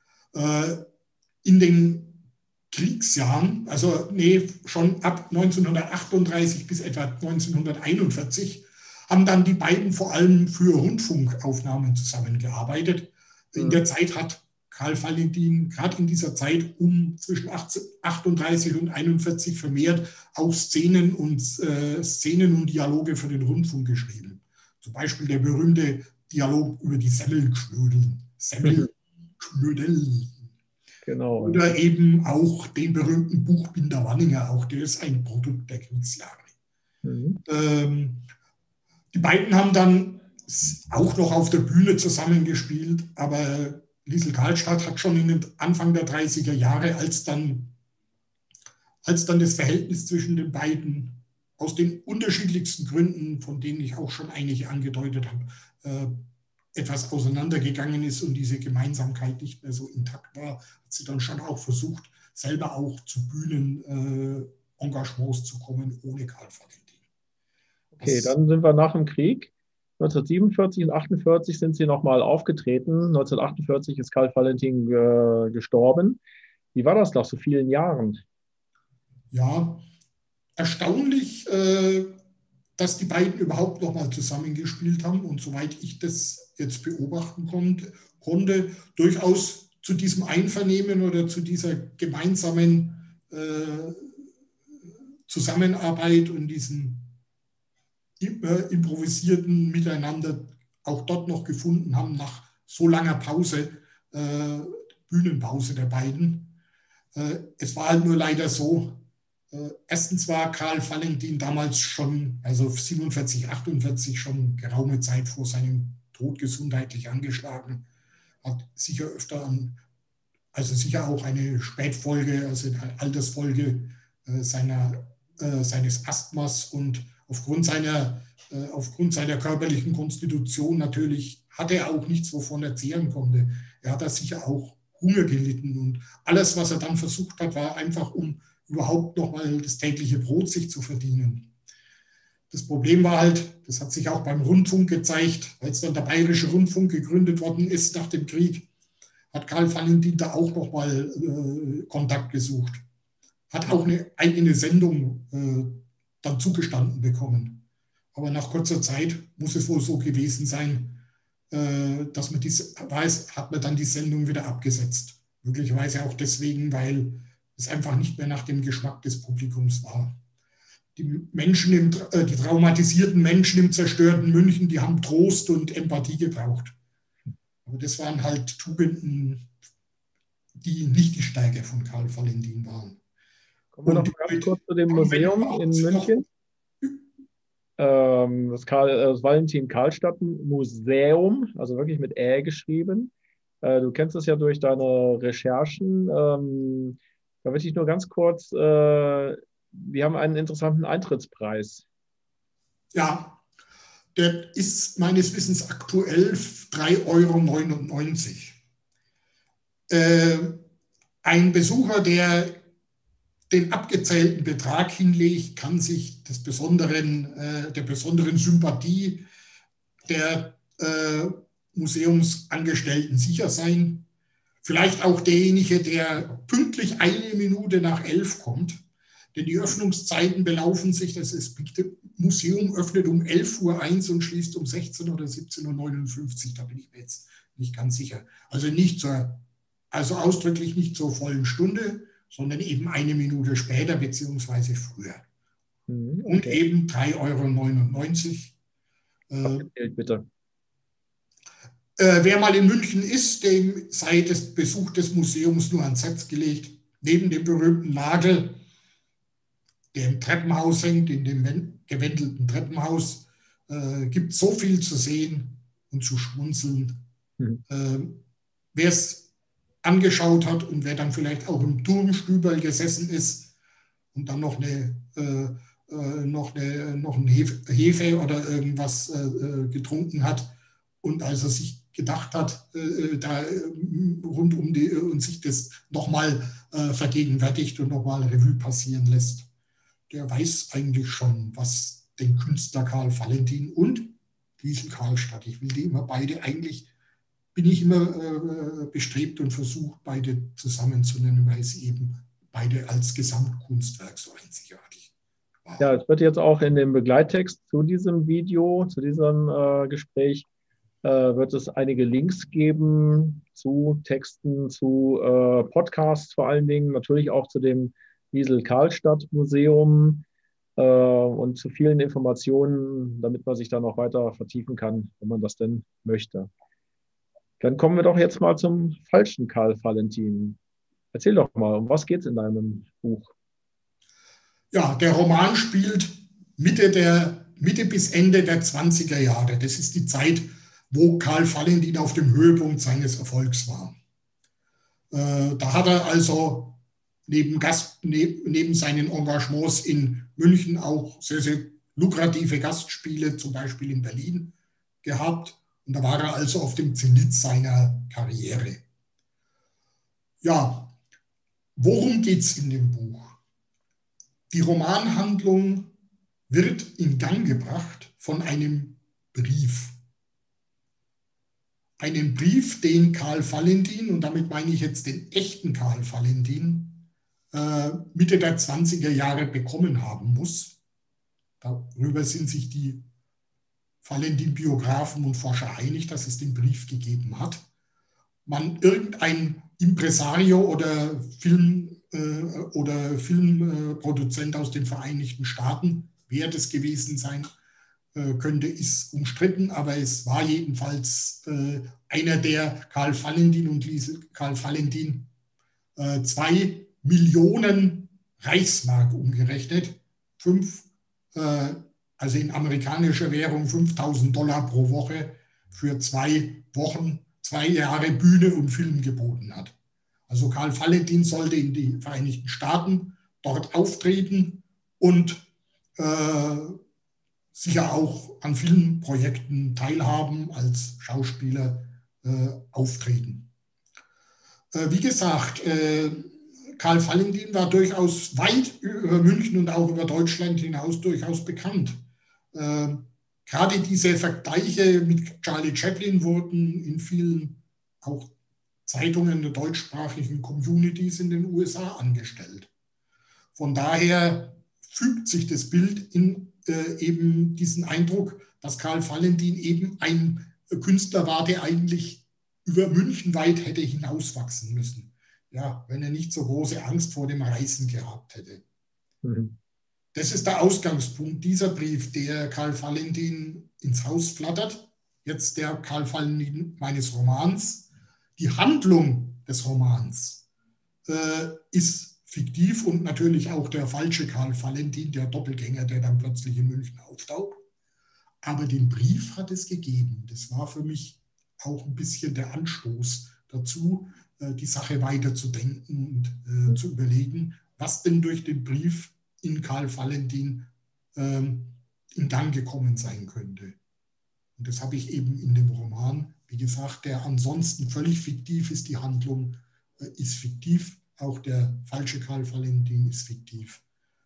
In den Kriegsjahren, schon ab 1938 bis etwa 1941, haben dann die beiden vor allem für Rundfunkaufnahmen zusammengearbeitet. In der Zeit hat Karl Valentin gerade in dieser Zeit zwischen 38 und 41 vermehrt auch Szenen und Dialoge für den Rundfunk geschrieben. Zum Beispiel der berühmte Dialog über die Semmelknödel. Genau. Oder eben auch den berühmten Buchbinder Wanninger, auch der ist ein Produkt der Kriegsjahre. Mhm. Die beiden haben dann auch noch auf der Bühne zusammengespielt, aber Liesl Karlstadt hat schon in den Anfang der 30er Jahre, als dann das Verhältnis zwischen den beiden aus den unterschiedlichsten Gründen, von denen ich auch schon einige angedeutet habe, etwas auseinandergegangen ist und diese Gemeinsamkeit nicht mehr so intakt war, hat sie dann schon auch versucht, selber auch zu Bühnenengagements zu kommen, ohne Karl Valentin. Okay, dann sind wir nach dem Krieg. 1947 und 1948 sind sie nochmal aufgetreten. 1948 ist Karl Valentin gestorben. Wie war das nach so vielen Jahren? Ja, erstaunlich, dass die beiden überhaupt nochmal zusammengespielt haben und soweit ich das jetzt beobachten konnte, durchaus zu diesem Einvernehmen oder zu dieser gemeinsamen Zusammenarbeit und diesem improvisierten Miteinander auch dort noch gefunden haben, nach so langer Pause, Bühnenpause der beiden. Es war halt nur leider so, erstens war Karl Valentin damals schon, also 47, 48, schon geraume Zeit vor seinem Tod gesundheitlich angeschlagen, hat sicher öfter sicher auch eine Spätfolge, also eine Altersfolge seines Asthmas und aufgrund seiner körperlichen Konstitution natürlich hatte er auch nichts, wovon er zehren konnte. Er hat da sicher auch Hunger gelitten und alles, was er dann versucht hat, war einfach, um überhaupt nochmal das tägliche Brot sich zu verdienen. Das Problem war halt, das hat sich auch beim Rundfunk gezeigt, als dann der Bayerische Rundfunk gegründet worden ist nach dem Krieg, hat Karl Valentin da auch nochmal Kontakt gesucht. Hat auch eine eigene Sendung dann zugestanden bekommen. Aber nach kurzer Zeit muss es wohl so gewesen sein, dass man hat man dann die Sendung wieder abgesetzt. Möglicherweise auch deswegen, weil es einfach nicht mehr nach dem Geschmack des Publikums war. Die traumatisierten Menschen im zerstörten München, die haben Trost und Empathie gebraucht. Aber das waren halt Tugenden, die nicht die Stärke von Karl Valentin waren. Kommen wir noch ganz kurz zu dem Museum in München. Das Valentin Karlstadt Museum, also wirklich mit Ä geschrieben. Du kennst es ja durch deine Recherchen. Da möchte ich nur ganz kurz, wir haben einen interessanten Eintrittspreis. Ja, der ist meines Wissens aktuell 3,99 €. Ein Besucher, der den abgezählten Betrag hinlegt, kann sich der besonderen Sympathie der Museumsangestellten sicher sein. Vielleicht auch derjenige, der pünktlich 1 Minute nach 11 kommt, denn die Öffnungszeiten belaufen sich, das Museum öffnet um 11:01 Uhr und schließt um 16 oder 17:59 Uhr, da bin ich mir jetzt nicht ganz sicher. Also ausdrücklich nicht zur vollen Stunde, sondern eben eine Minute später beziehungsweise früher. Okay. Und eben 3,99 €. Bitte. Wer mal in München ist, dem sei das Besuch des Museums nur ans Herz gelegt. Neben dem berühmten Nagel, der im Treppenhaus hängt, in dem gewändelten Treppenhaus, gibt es so viel zu sehen und zu schmunzeln. Wer es angeschaut hat und wer dann vielleicht auch im Turmstüberl gesessen ist und dann noch ein Hefe oder irgendwas getrunken hat und als er sich gedacht hat, da rund um und sich das nochmal vergegenwärtigt und nochmal Revue passieren lässt, der weiß eigentlich schon, was den Künstler Karl Valentin und Liesl Karlstadt, ich will die immer beide, eigentlich bin ich immer bestrebt und versucht, beide zusammenzunennen, weil sie eben beide als Gesamtkunstwerk so einzigartig waren. Ja, es wird jetzt auch in dem Begleittext zu diesem Video, zu diesem Gespräch, wird es einige Links geben zu Texten, zu Podcasts vor allen Dingen, natürlich auch zu dem Liesl-Karlstadt-Museum und zu vielen Informationen, damit man sich da noch weiter vertiefen kann, wenn man das denn möchte. Dann kommen wir doch jetzt mal zum falschen Karl Valentin. Erzähl doch mal, um was geht es in deinem Buch? Ja, der Roman spielt Mitte bis Ende der 20er Jahre. Das ist die Zeit, wo Karl Valentin auf dem Höhepunkt seines Erfolgs war. Da hat er also neben seinen Engagements in München auch sehr, sehr lukrative Gastspiele, zum Beispiel in Berlin, gehabt. Und da war er also auf dem Zenit seiner Karriere. Ja, worum geht es in dem Buch? Die Romanhandlung wird in Gang gebracht von einem Brief. Einen Brief, den Karl Valentin, und damit meine ich jetzt den echten Karl Valentin, Mitte der 20er Jahre bekommen haben muss. Darüber sind sich die Valentin-Biografen und Forscher einig, dass es den Brief gegeben hat. Irgendein Impresario oder Filmproduzent aus den Vereinigten Staaten, wer das gewesen sein könnte, ist umstritten, aber es war jedenfalls einer, der Karl Valentin und Karl Valentin 2 Millionen Reichsmark umgerechnet, also in amerikanischer Währung $5.000 pro Woche für 2 Wochen, 2 Jahre Bühne und Film geboten hat. Also Karl Valentin sollte in die Vereinigten Staaten dort auftreten und sicher auch an Filmprojekten teilhaben, als Schauspieler auftreten. Wie gesagt, Karl Valentin war durchaus weit über München und auch über Deutschland hinaus durchaus bekannt. Gerade diese Vergleiche mit Charlie Chaplin wurden in vielen auch Zeitungen der deutschsprachigen Communities in den USA angestellt. Von daher fügt sich das Bild in eben diesen Eindruck, dass Karl Valentin eben ein Künstler war, der eigentlich über München weit hätte hinauswachsen müssen. Ja, wenn er nicht so große Angst vor dem Reisen gehabt hätte. Das ist der Ausgangspunkt, dieser Brief, der Karl Valentin ins Haus flattert. Jetzt der Karl Valentin meines Romans. Die Handlung des Romans ist fiktiv und natürlich auch der falsche Karl Valentin, der Doppelgänger, der dann plötzlich in München auftaucht. Aber den Brief hat es gegeben. Das war für mich auch ein bisschen der Anstoß dazu, die Sache weiterzudenken und zu überlegen, was denn durch den Brief in Karl Valentin in Gang gekommen sein könnte. Und das habe ich eben in dem Roman, wie gesagt, der ansonsten völlig fiktiv ist, die Handlung ist fiktiv, auch der falsche Karl Valentin ist fiktiv.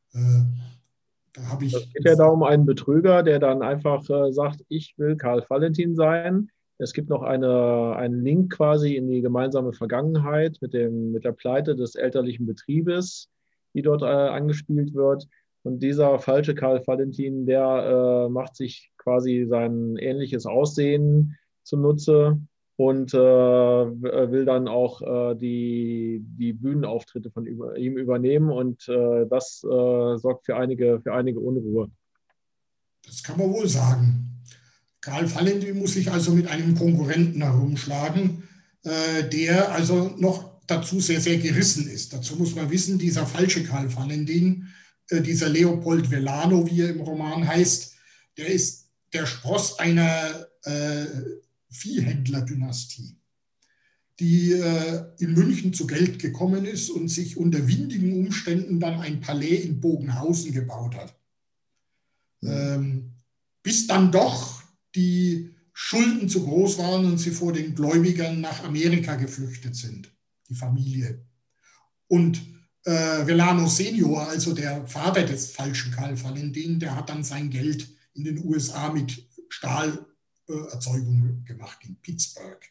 Es geht ja da um einen Betrüger, der dann einfach sagt, ich will Karl Valentin sein. Es gibt noch einen Link quasi in die gemeinsame Vergangenheit mit der Pleite des elterlichen Betriebes. die dort angespielt wird. Und dieser falsche Karl Valentin, der macht sich quasi sein ähnliches Aussehen zunutze und will dann auch die Bühnenauftritte von ihm übernehmen. Und das sorgt für einige Unruhe. Das kann man wohl sagen. Karl Valentin muss sich also mit einem Konkurrenten herumschlagen, der also noch dazu sehr, sehr gerissen ist. Dazu muss man wissen, dieser falsche Karl Valentin, dieser Leopold Velano, wie er im Roman heißt, der Spross einer Viehhändlerdynastie, die in München zu Geld gekommen ist und sich unter windigen Umständen dann ein Palais in Bogenhausen gebaut hat. Bis dann doch die Schulden zu groß waren und sie vor den Gläubigern nach Amerika geflüchtet sind, die Familie. Und Velano Senior, also der Vater des falschen Karl Valentin, der hat dann sein Geld in den USA mit Stahlerzeugung gemacht, in Pittsburgh.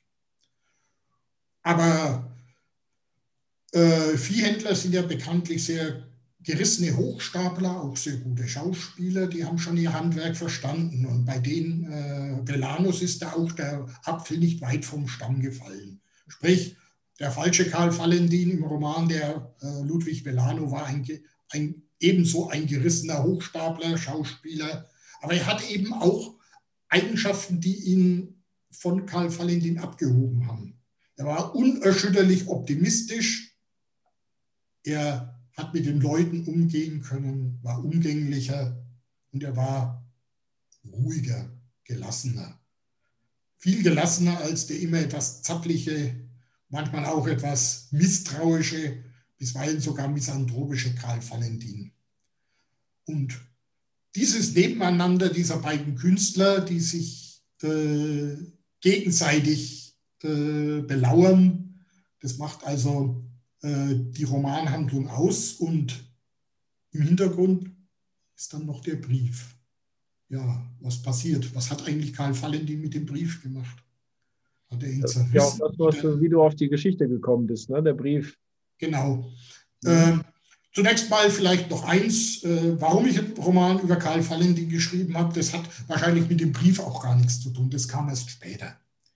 Aber Viehhändler sind ja bekanntlich sehr gerissene Hochstapler, auch sehr gute Schauspieler, die haben schon ihr Handwerk verstanden. Und bei den Velanos ist da auch der Apfel nicht weit vom Stamm gefallen. Sprich, der falsche Karl Valentin im Roman, der Ludwig Velano, war ebenso ein gerissener Hochstapler, Schauspieler. Aber er hat eben auch Eigenschaften, die ihn von Karl Valentin abgehoben haben. Er war unerschütterlich optimistisch. Er hat mit den Leuten umgehen können, war umgänglicher und er war ruhiger, gelassener. Viel gelassener als der immer etwas zappliche, manchmal auch etwas misstrauische, bisweilen sogar misanthropische Karl Valentin. Und dieses Nebeneinander dieser beiden Künstler, die sich gegenseitig belauern, das macht also die Romanhandlung aus und im Hintergrund ist dann noch der Brief. Ja, was passiert? Was hat eigentlich Karl Valentin mit dem Brief gemacht? Hat er ihn zerrissen? Ja, auch das, wie du auf die Geschichte gekommen bist, ne? Der Brief. Genau. Zunächst mal vielleicht noch eins, warum ich einen Roman über Karl Valentin geschrieben habe, das hat wahrscheinlich mit dem Brief auch gar nichts zu tun, das kam erst später.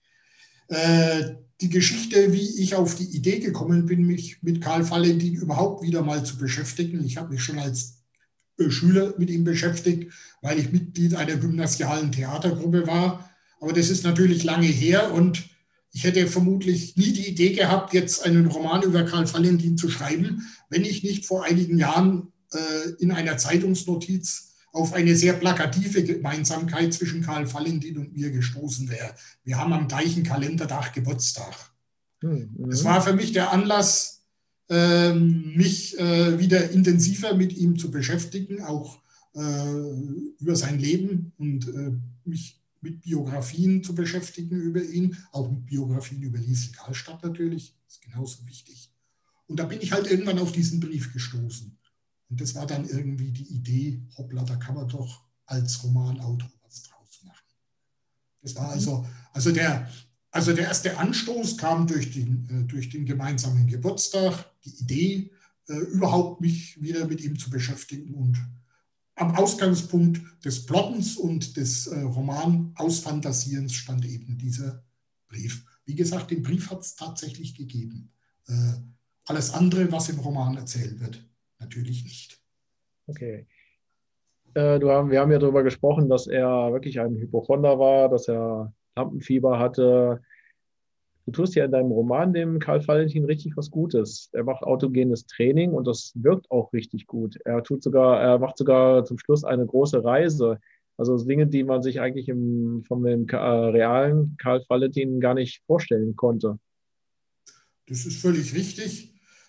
Die Geschichte, wie ich auf die Idee gekommen bin, mich mit Karl Valentin überhaupt wieder mal zu beschäftigen. Ich habe mich schon als Schüler mit ihm beschäftigt, weil ich Mitglied einer gymnasialen Theatergruppe war. Aber das ist natürlich lange her und ich hätte vermutlich nie die Idee gehabt, jetzt einen Roman über Karl Valentin zu schreiben, wenn ich nicht vor einigen Jahren in einer Zeitungsnotiz auf eine sehr plakative Gemeinsamkeit zwischen Karl Valentin und mir gestoßen wäre. Wir haben am gleichen Kalendertag Geburtstag. Das war für mich der Anlass, mich wieder intensiver mit ihm zu beschäftigen, auch über sein Leben und mich mit Biografien zu beschäftigen über ihn, auch mit Biografien über Liesl Karlstadt natürlich, ist genauso wichtig. Und da bin ich halt irgendwann auf diesen Brief gestoßen. Und das war dann irgendwie die Idee, hoppla, da kann man doch als Romanautor was draus machen. Das war also der erste Anstoß kam durch den gemeinsamen Geburtstag, die Idee, überhaupt mich wieder mit ihm zu beschäftigen. Und am Ausgangspunkt des Plottens und des Roman-Ausfantasierens stand eben dieser Brief. Wie gesagt, den Brief hat es tatsächlich gegeben. Alles andere, was im Roman erzählt wird, natürlich nicht. Okay. Wir haben ja darüber gesprochen, dass er wirklich ein Hypochonder war, dass er Lampenfieber hatte. Du tust ja in deinem Roman dem Karl Valentin richtig was Gutes. Er macht autogenes Training und das wirkt auch richtig gut. Er macht sogar zum Schluss eine große Reise. Also Dinge, die man sich eigentlich von dem realen Karl Valentin gar nicht vorstellen konnte. Das ist völlig richtig.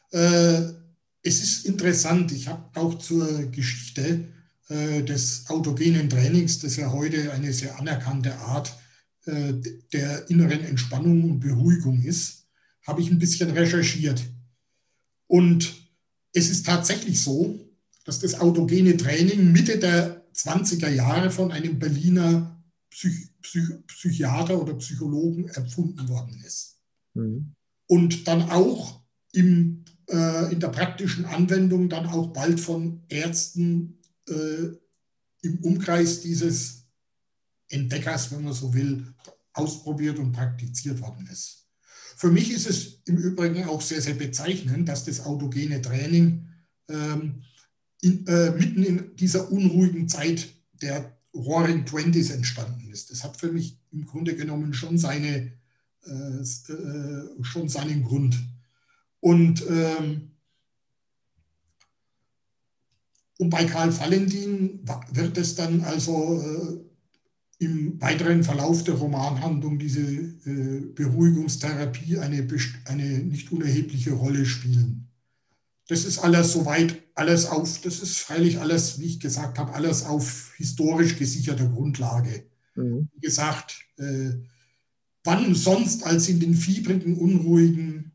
Es ist interessant, ich habe auch zur Geschichte des autogenen Trainings, das ja heute eine sehr anerkannte Art der inneren Entspannung und Beruhigung ist, habe ich ein bisschen recherchiert. Und es ist tatsächlich so, dass das autogene Training Mitte der 20er Jahre von einem Berliner Psychiater oder Psychologen erfunden worden ist. Und dann auch im in der praktischen Anwendung dann auch bald von Ärzten im Umkreis dieses Entdeckers, wenn man so will, ausprobiert und praktiziert worden ist. Für mich ist es im Übrigen auch sehr, sehr bezeichnend, dass das autogene Training mitten in dieser unruhigen Zeit der Roaring Twenties entstanden ist. Das hat für mich im Grunde genommen schon seinen Grund. Und bei Karl Valentin wird es dann also im weiteren Verlauf der Romanhandlung diese Beruhigungstherapie eine nicht unerhebliche Rolle spielen. Das ist alles soweit, das ist freilich alles, wie ich gesagt habe, alles auf historisch gesicherter Grundlage. Mhm. Wie gesagt, wann sonst als in den fiebrigen, unruhigen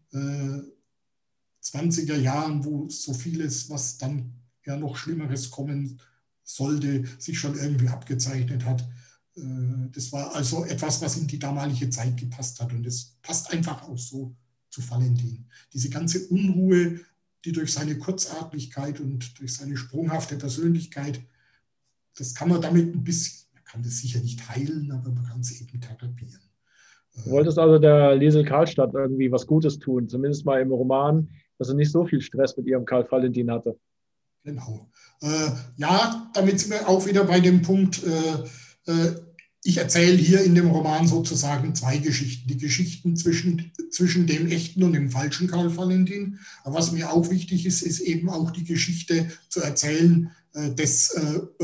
20er Jahren, wo so vieles, was dann ja noch Schlimmeres kommen sollte, sich schon irgendwie abgezeichnet hat. Das war also etwas, was in die damalige Zeit gepasst hat. Und es passt einfach auch so zu Valentin. Diese ganze Unruhe, die durch seine Kurzatmigkeit und durch seine sprunghafte Persönlichkeit, das kann man damit ein bisschen, man kann das sicher nicht heilen, aber man kann es eben therapieren. Du wolltest also der Liesl Karlstadt irgendwie was Gutes tun, zumindest mal im Roman, dass er nicht so viel Stress mit ihrem Karl Valentin hatte. Genau. Ja, damit sind wir auch wieder bei dem Punkt, ich erzähle hier in dem Roman sozusagen zwei Geschichten. Die Geschichten zwischen dem echten und dem falschen Karl Valentin. Aber was mir auch wichtig ist, ist eben auch die Geschichte zu erzählen des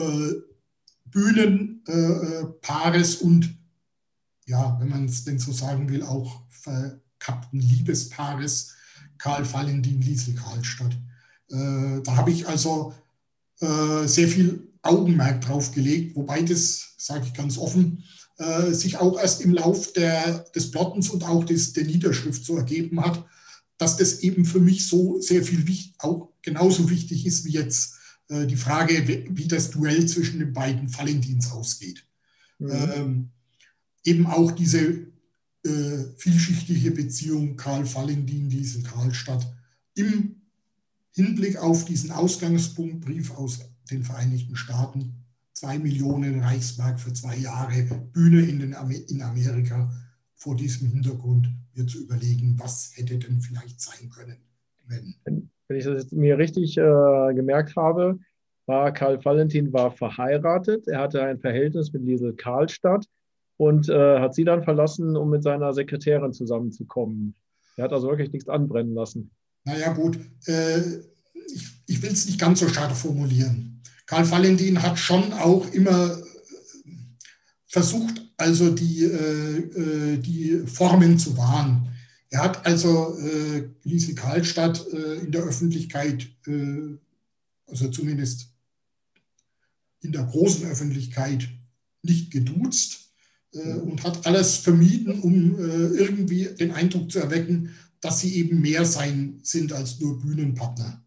Bühnenpaares und, ja, wenn man es denn so sagen will, auch verkappten Liebespaares Karl Valentin, Liesl Karlstadt. Da habe ich also sehr viel Augenmerk drauf gelegt, wobei das, sage ich ganz offen, sich auch erst im Lauf des Plottens und auch der Niederschrift so ergeben hat, dass das eben für mich so sehr viel auch genauso wichtig ist wie jetzt die Frage, wie das Duell zwischen den beiden Valentins ausgeht. Mhm. Eben auch diese vielschichtige Beziehung Karl Valentin, Liesl Karlstadt im Hinblick auf diesen Ausgangspunktbrief aus den Vereinigten Staaten, 2 Millionen Reichsmark für 2 Jahre, Bühne in Amerika, vor diesem Hintergrund mir zu überlegen, was hätte denn vielleicht sein können, wenn ich das jetzt mir richtig gemerkt habe, war Karl Valentin verheiratet, er hatte ein Verhältnis mit Liesl Karlstadt und hat sie dann verlassen, um mit seiner Sekretärin zusammenzukommen. Er hat also wirklich nichts anbrennen lassen. Naja gut, ich will es nicht ganz so scharf formulieren. Karl Valentin hat schon auch immer versucht, also die Formen zu wahren. Er hat also Liesl Karlstadt in der Öffentlichkeit, also zumindest in der großen Öffentlichkeit, nicht geduzt und hat alles vermieden, um irgendwie den Eindruck zu erwecken, dass sie eben mehr sind als nur Bühnenpartner.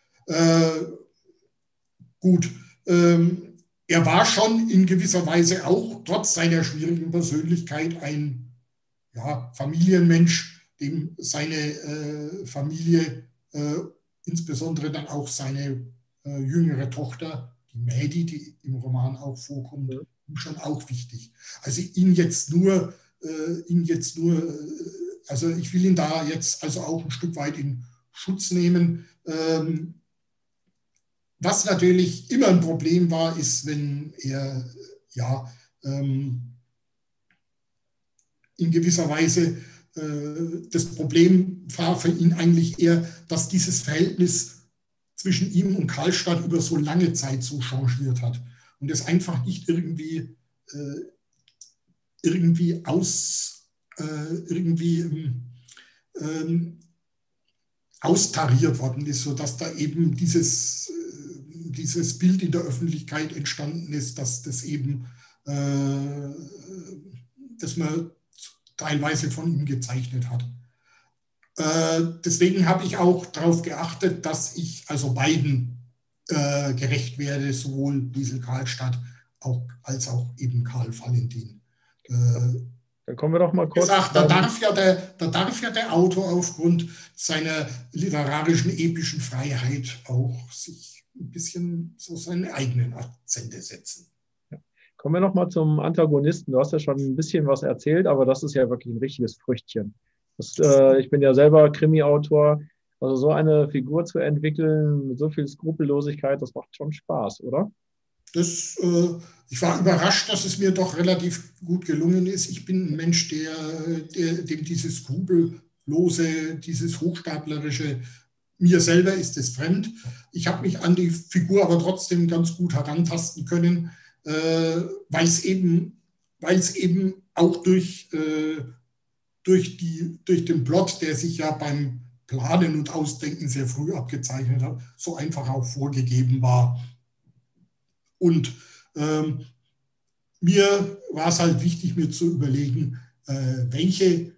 Gut, er war schon in gewisser Weise auch, trotz seiner schwierigen Persönlichkeit, ein Familienmensch, dem seine Familie, insbesondere dann auch seine jüngere Tochter, die Mädi, die im Roman auch vorkommt, schon auch wichtig. Also also ich will ihn da jetzt also auch ein Stück weit in Schutz nehmen. Was natürlich immer ein Problem war, ist, wenn er in gewisser Weise das Problem war für ihn eigentlich eher, dass dieses Verhältnis zwischen ihm und Karlstadt über so lange Zeit so changiert hat und es einfach nicht irgendwie austariert worden ist, sodass da eben dieses Bild in der Öffentlichkeit entstanden ist, dass das eben, dass man teilweise von ihm gezeichnet hat. Deswegen habe ich auch darauf geachtet, dass ich also beiden gerecht werde, sowohl Liesl Karlstadt als auch eben Karl Valentin. Dann kommen wir doch mal kurz. Gesagt, da darf ja der Autor aufgrund seiner literarischen, epischen Freiheit auch sich ein bisschen so seine eigenen Akzente setzen. Ja. Kommen wir noch mal zum Antagonisten. Du hast ja schon ein bisschen was erzählt, aber das ist ja wirklich ein richtiges Früchtchen. Ich bin ja selber Krimi-Autor. Also so eine Figur zu entwickeln mit so viel Skrupellosigkeit, das macht schon Spaß, oder? Ich war überrascht, dass es mir doch relativ gut gelungen ist. Ich bin ein Mensch, dem dieses Skrupellose, dieses Hochstaplerische, mir selber ist es fremd. Ich habe mich an die Figur aber trotzdem ganz gut herantasten können, weil es eben auch durch den Plot, der sich ja beim Planen und Ausdenken sehr früh abgezeichnet hat, so einfach auch vorgegeben war. Und mir war es halt wichtig, mir zu überlegen, welche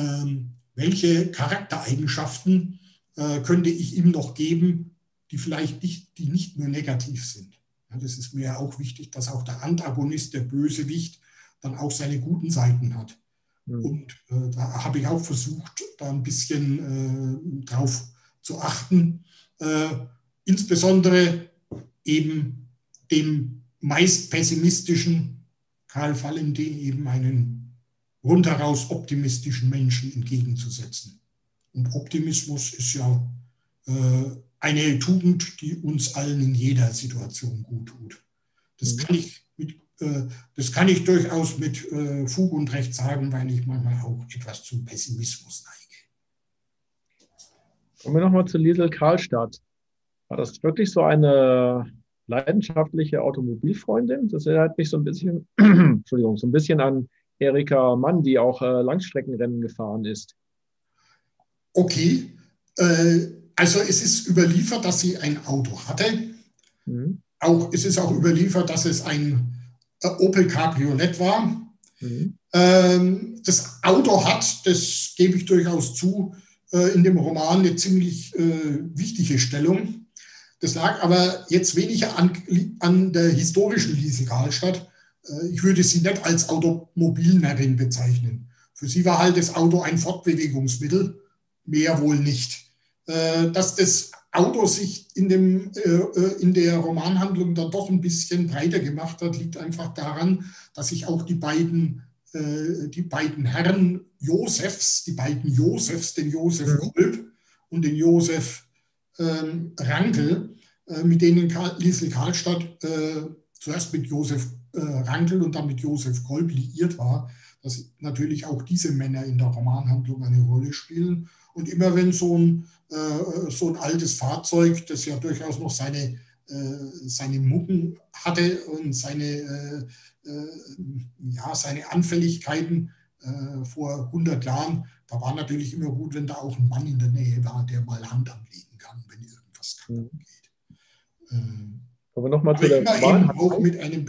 Charaktereigenschaften könnte ich ihm noch geben, die vielleicht nicht nur negativ sind. Ja, das ist mir auch wichtig, dass auch der Antagonist, der Bösewicht, dann auch seine guten Seiten hat. Und da habe ich auch versucht, da ein bisschen drauf zu achten. Insbesondere eben dem meist pessimistischen Karl Valentin eben einen rundheraus optimistischen Menschen entgegenzusetzen. Und Optimismus ist ja eine Tugend, die uns allen in jeder Situation gut tut. Das kann ich durchaus mit Fug und Recht sagen, weil ich manchmal auch etwas zum Pessimismus neige. Kommen wir nochmal zu Liesel Karlstadt. War das wirklich so eine leidenschaftliche Automobilfreundin? Das erinnert mich so ein bisschen, Entschuldigung, so ein bisschen an Erika Mann, die auch Langstreckenrennen gefahren ist. Okay, also es ist überliefert, dass sie ein Auto hatte. Es ist auch überliefert, dass es ein Opel Cabriolet war. Das Auto hat, das gebe ich durchaus zu, in dem Roman eine ziemlich wichtige Stellung. Das lag aber jetzt weniger an der historischen Liesel Karlstadt. Ich würde sie nicht als Automobilnärrin bezeichnen. Für sie war halt das Auto ein Fortbewegungsmittel, mehr wohl nicht. Dass das Auto sich in der Romanhandlung dann doch ein bisschen breiter gemacht hat, liegt einfach daran, dass sich auch die beiden Herren Josephs, den Josef Kolb und den Josef Rankel, mit denen Liesel Karlstadt zuerst mit Josef Rankel und dann mit Josef Kolb liiert war, dass natürlich auch diese Männer in der Romanhandlung eine Rolle spielen. Und immer wenn so ein altes Fahrzeug, das ja durchaus noch seine Mucken hatte und seine Anfälligkeiten vor 100 Jahren, da war natürlich immer gut, wenn da auch ein Mann in der Nähe war, der mal Hand anlegen kann, wenn irgendwas kaputt geht. Aber nochmal zu der immer eben auch mit einem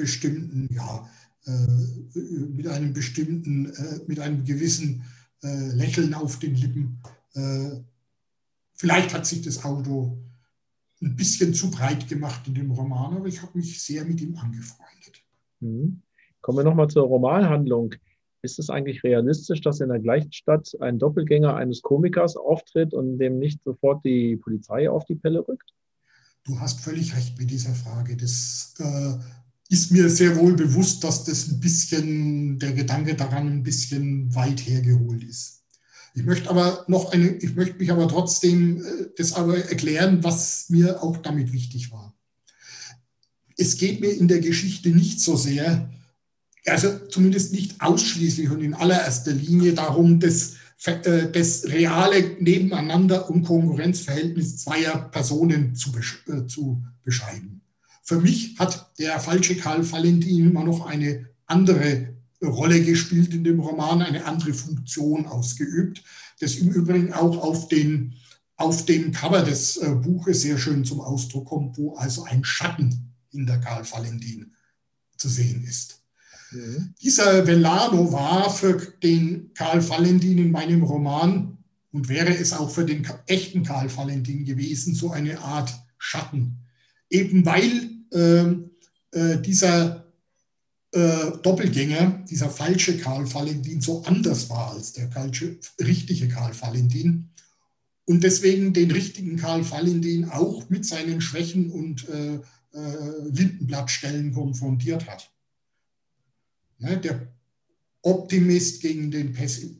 gewissen Lächeln auf den Lippen. Vielleicht hat sich das Auto ein bisschen zu breit gemacht in dem Roman, aber ich habe mich sehr mit ihm angefreundet. Kommen wir nochmal zur Romanhandlung. Ist es eigentlich realistisch, dass in der gleichen Stadt ein Doppelgänger eines Komikers auftritt und dem nicht sofort die Polizei auf die Pelle rückt? Du hast völlig recht mit dieser Frage. Das ist mir sehr wohl bewusst, dass das der Gedanke daran ein bisschen weit hergeholt ist. Ich möchte mich aber trotzdem das erklären, was mir auch damit wichtig war. Es geht mir in der Geschichte nicht so sehr, also zumindest nicht ausschließlich und in allererster Linie darum, das reale Nebeneinander und Konkurrenzverhältnis zweier Personen zu beschreiben. Für mich hat der falsche Karl Valentin immer noch eine andere Rolle gespielt in dem Roman, eine andere Funktion ausgeübt, das im Übrigen auch auf dem Cover des Buches sehr schön zum Ausdruck kommt, wo also ein Schatten hinter Karl Valentin zu sehen ist. Dieser Vellano war für den Karl Valentin in meinem Roman und wäre es auch für den echten Karl Valentin gewesen, so eine Art Schatten. Eben weil dieser Doppelgänger, dieser falsche Karl Valentin, so anders war als der richtige Karl Valentin und deswegen den richtigen Karl Valentin auch mit seinen Schwächen und Lindenblattstellen konfrontiert hat. Ne, der Optimist gegen den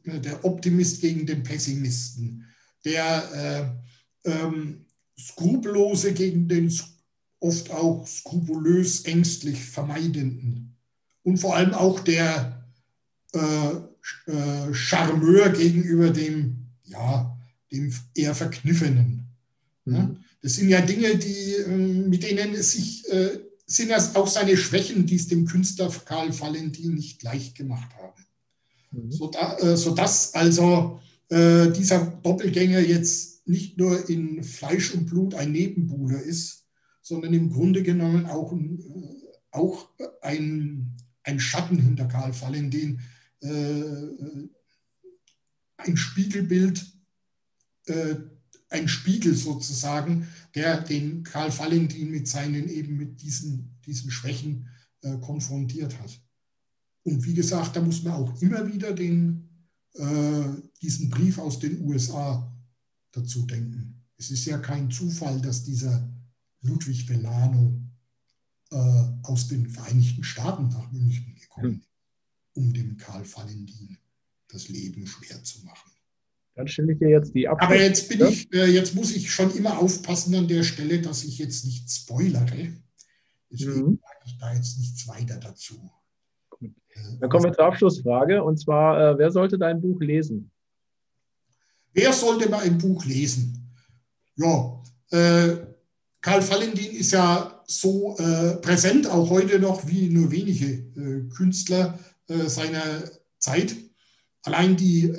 Pessimisten, der Skrupellose gegen den oft auch skrupulös ängstlich Vermeidenden und vor allem auch der Charmeur gegenüber dem eher Verkniffenen. Mhm. Ja? Das sind ja Dinge, mit denen es sich, sind das auch seine Schwächen, die es dem Künstler Karl Valentin nicht leicht gemacht haben. Mhm. Sodass also dieser Doppelgänger jetzt nicht nur in Fleisch und Blut ein Nebenbuhler ist, sondern im Grunde genommen auch ein Schatten hinter Karl Valentin, ein Spiegelbild, ein Spiegel sozusagen, der den Karl Valentin mit diesen Schwächen konfrontiert hat. Und wie gesagt, da muss man auch immer wieder diesen Brief aus den USA dazu denken. Es ist ja kein Zufall, dass dieser Ludwig Delano aus den Vereinigten Staaten nach München gekommen ist, um dem Karl Valentin das Leben schwer zu machen. Dann stelle ich dir jetzt die Abschluss. Aber jetzt muss ich schon immer aufpassen an der Stelle, dass ich jetzt nicht spoilere. Deswegen sage ich da jetzt nichts weiter dazu. Gut. Dann kommen wir zur Abschlussfrage. Und zwar, wer sollte dein Buch lesen? Wer sollte mein Buch lesen? Ja, Karl Valentin ist ja so präsent, auch heute noch, wie nur wenige Künstler seiner Zeit. Allein die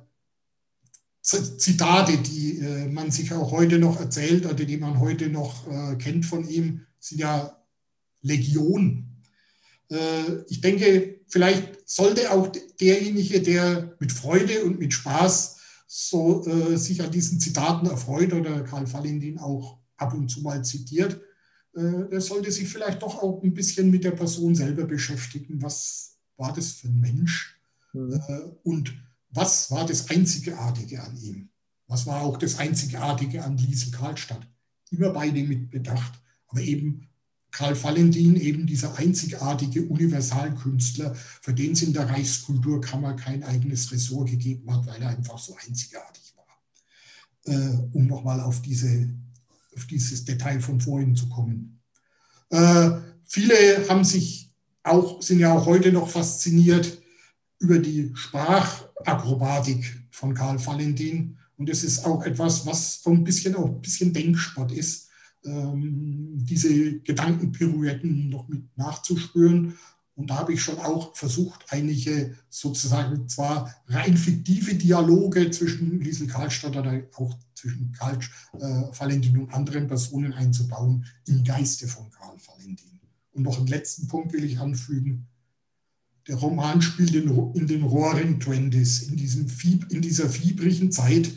Zitate, die man sich auch heute noch erzählt oder die man heute noch kennt von ihm, sind ja Legion. Ich denke, vielleicht sollte auch derjenige, der mit Freude und mit Spaß sich an diesen Zitaten erfreut oder Karl Valentin auch ab und zu mal zitiert, der sollte sich vielleicht doch auch ein bisschen mit der Person selber beschäftigen. Was war das für ein Mensch? Und was war das Einzigartige an ihm? Was war auch das Einzigartige an Liesl Karlstadt? Immer beide mit Bedacht. Aber eben Karl Valentin, eben dieser einzigartige Universalkünstler, für den es in der Reichskulturkammer kein eigenes Ressort gegeben hat, weil er einfach so einzigartig war. Um nochmal auf dieses Detail von vorhin zu kommen. Viele sind ja auch heute noch fasziniert über die Sprachakrobatik von Karl Valentin. Und das ist auch etwas, was so ein bisschen Denksport ist, diese Gedankenpirouetten noch mit nachzuspüren. Und da habe ich schon auch versucht, einige sozusagen zwar rein fiktive Dialoge zwischen Liesl Karlstadt oder auch zwischen Karl Valentin und anderen Personen einzubauen im Geiste von Karl Valentin. Und noch einen letzten Punkt will ich anfügen. Der Roman spielt in den Roaring Twenties, in dieser fiebrigen Zeit,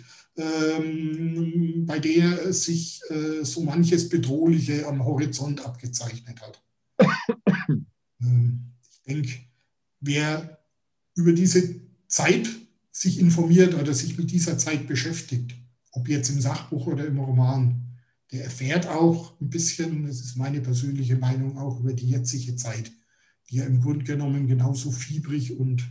bei der sich so manches Bedrohliche am Horizont abgezeichnet hat. Ich denke, wer über diese Zeit sich informiert oder sich mit dieser Zeit beschäftigt, ob jetzt im Sachbuch oder im Roman, der erfährt auch ein bisschen, das ist meine persönliche Meinung, auch über die jetzige Zeit, die ja im Grunde genommen genauso fiebrig und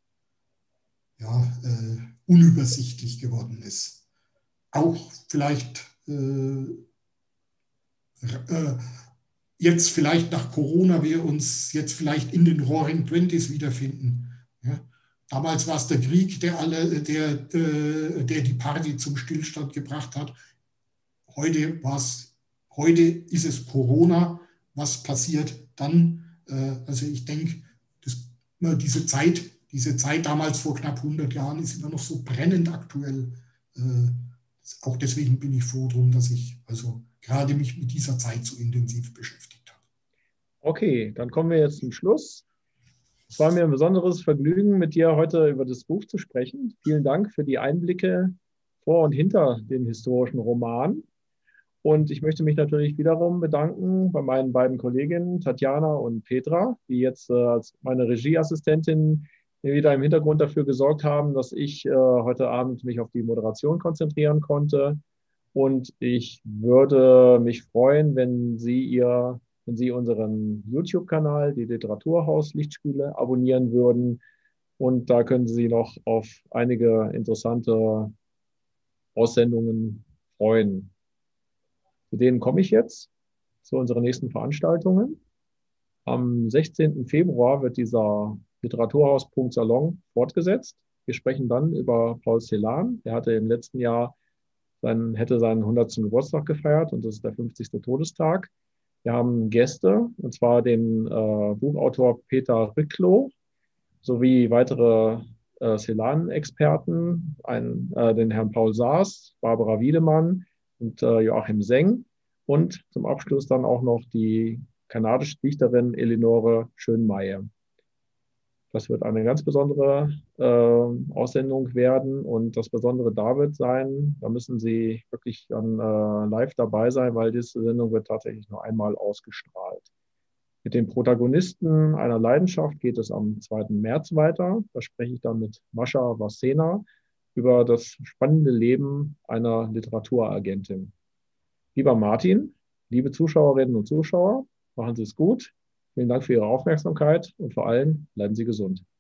unübersichtlich geworden ist. Auch vielleicht jetzt vielleicht nach Corona wir uns jetzt vielleicht in den Roaring Twenties wiederfinden. Ja? Damals war es der Krieg, der die Party zum Stillstand gebracht hat. Heute ist es Corona. Was passiert dann? Also ich denke, diese Zeit damals vor knapp 100 Jahren ist immer noch so brennend aktuell. Auch deswegen bin ich froh drum, dass ich also gerade mich mit dieser Zeit so intensiv beschäftigt habe. Okay, dann kommen wir jetzt zum Schluss. Es war mir ein besonderes Vergnügen, mit dir heute über das Buch zu sprechen. Vielen Dank für die Einblicke vor und hinter den historischen Roman. Und ich möchte mich natürlich wiederum bedanken bei meinen beiden Kolleginnen Tatjana und Petra, die jetzt als meine Regieassistentin wieder im Hintergrund dafür gesorgt haben, dass ich heute Abend mich auf die Moderation konzentrieren konnte. Und ich würde mich freuen, wenn Sie unseren YouTube-Kanal, die Literaturhaus Lichtspiele, abonnieren würden. Und da können Sie sich noch auf einige interessante Aussendungen freuen. Zu denen komme ich jetzt, zu unseren nächsten Veranstaltungen. Am 16. Februar wird dieser Literaturhaus.Salon fortgesetzt. Wir sprechen dann über Paul Celan. Der hatte im letzten Jahr hätte seinen 100. Geburtstag gefeiert und das ist der 50. Todestag. Wir haben Gäste, und zwar den Buchautor Peter Rückloh sowie weitere Celan-Experten, den Herrn Paul Saas, Barbara Wiedemann und Joachim Seng. Und zum Abschluss dann auch noch die kanadische Dichterin Eleonore Schönmeier. Das wird eine ganz besondere Aussendung werden. Und das Besondere da wird sein, da müssen Sie wirklich dann live dabei sein, weil diese Sendung wird tatsächlich nur einmal ausgestrahlt. Mit den Protagonisten einer Leidenschaft geht es am 2. März weiter. Da spreche ich dann mit Mascha Vassena über das spannende Leben einer Literaturagentin. Lieber Martin, liebe Zuschauerinnen und Zuschauer, machen Sie es gut. Vielen Dank für Ihre Aufmerksamkeit und vor allem bleiben Sie gesund.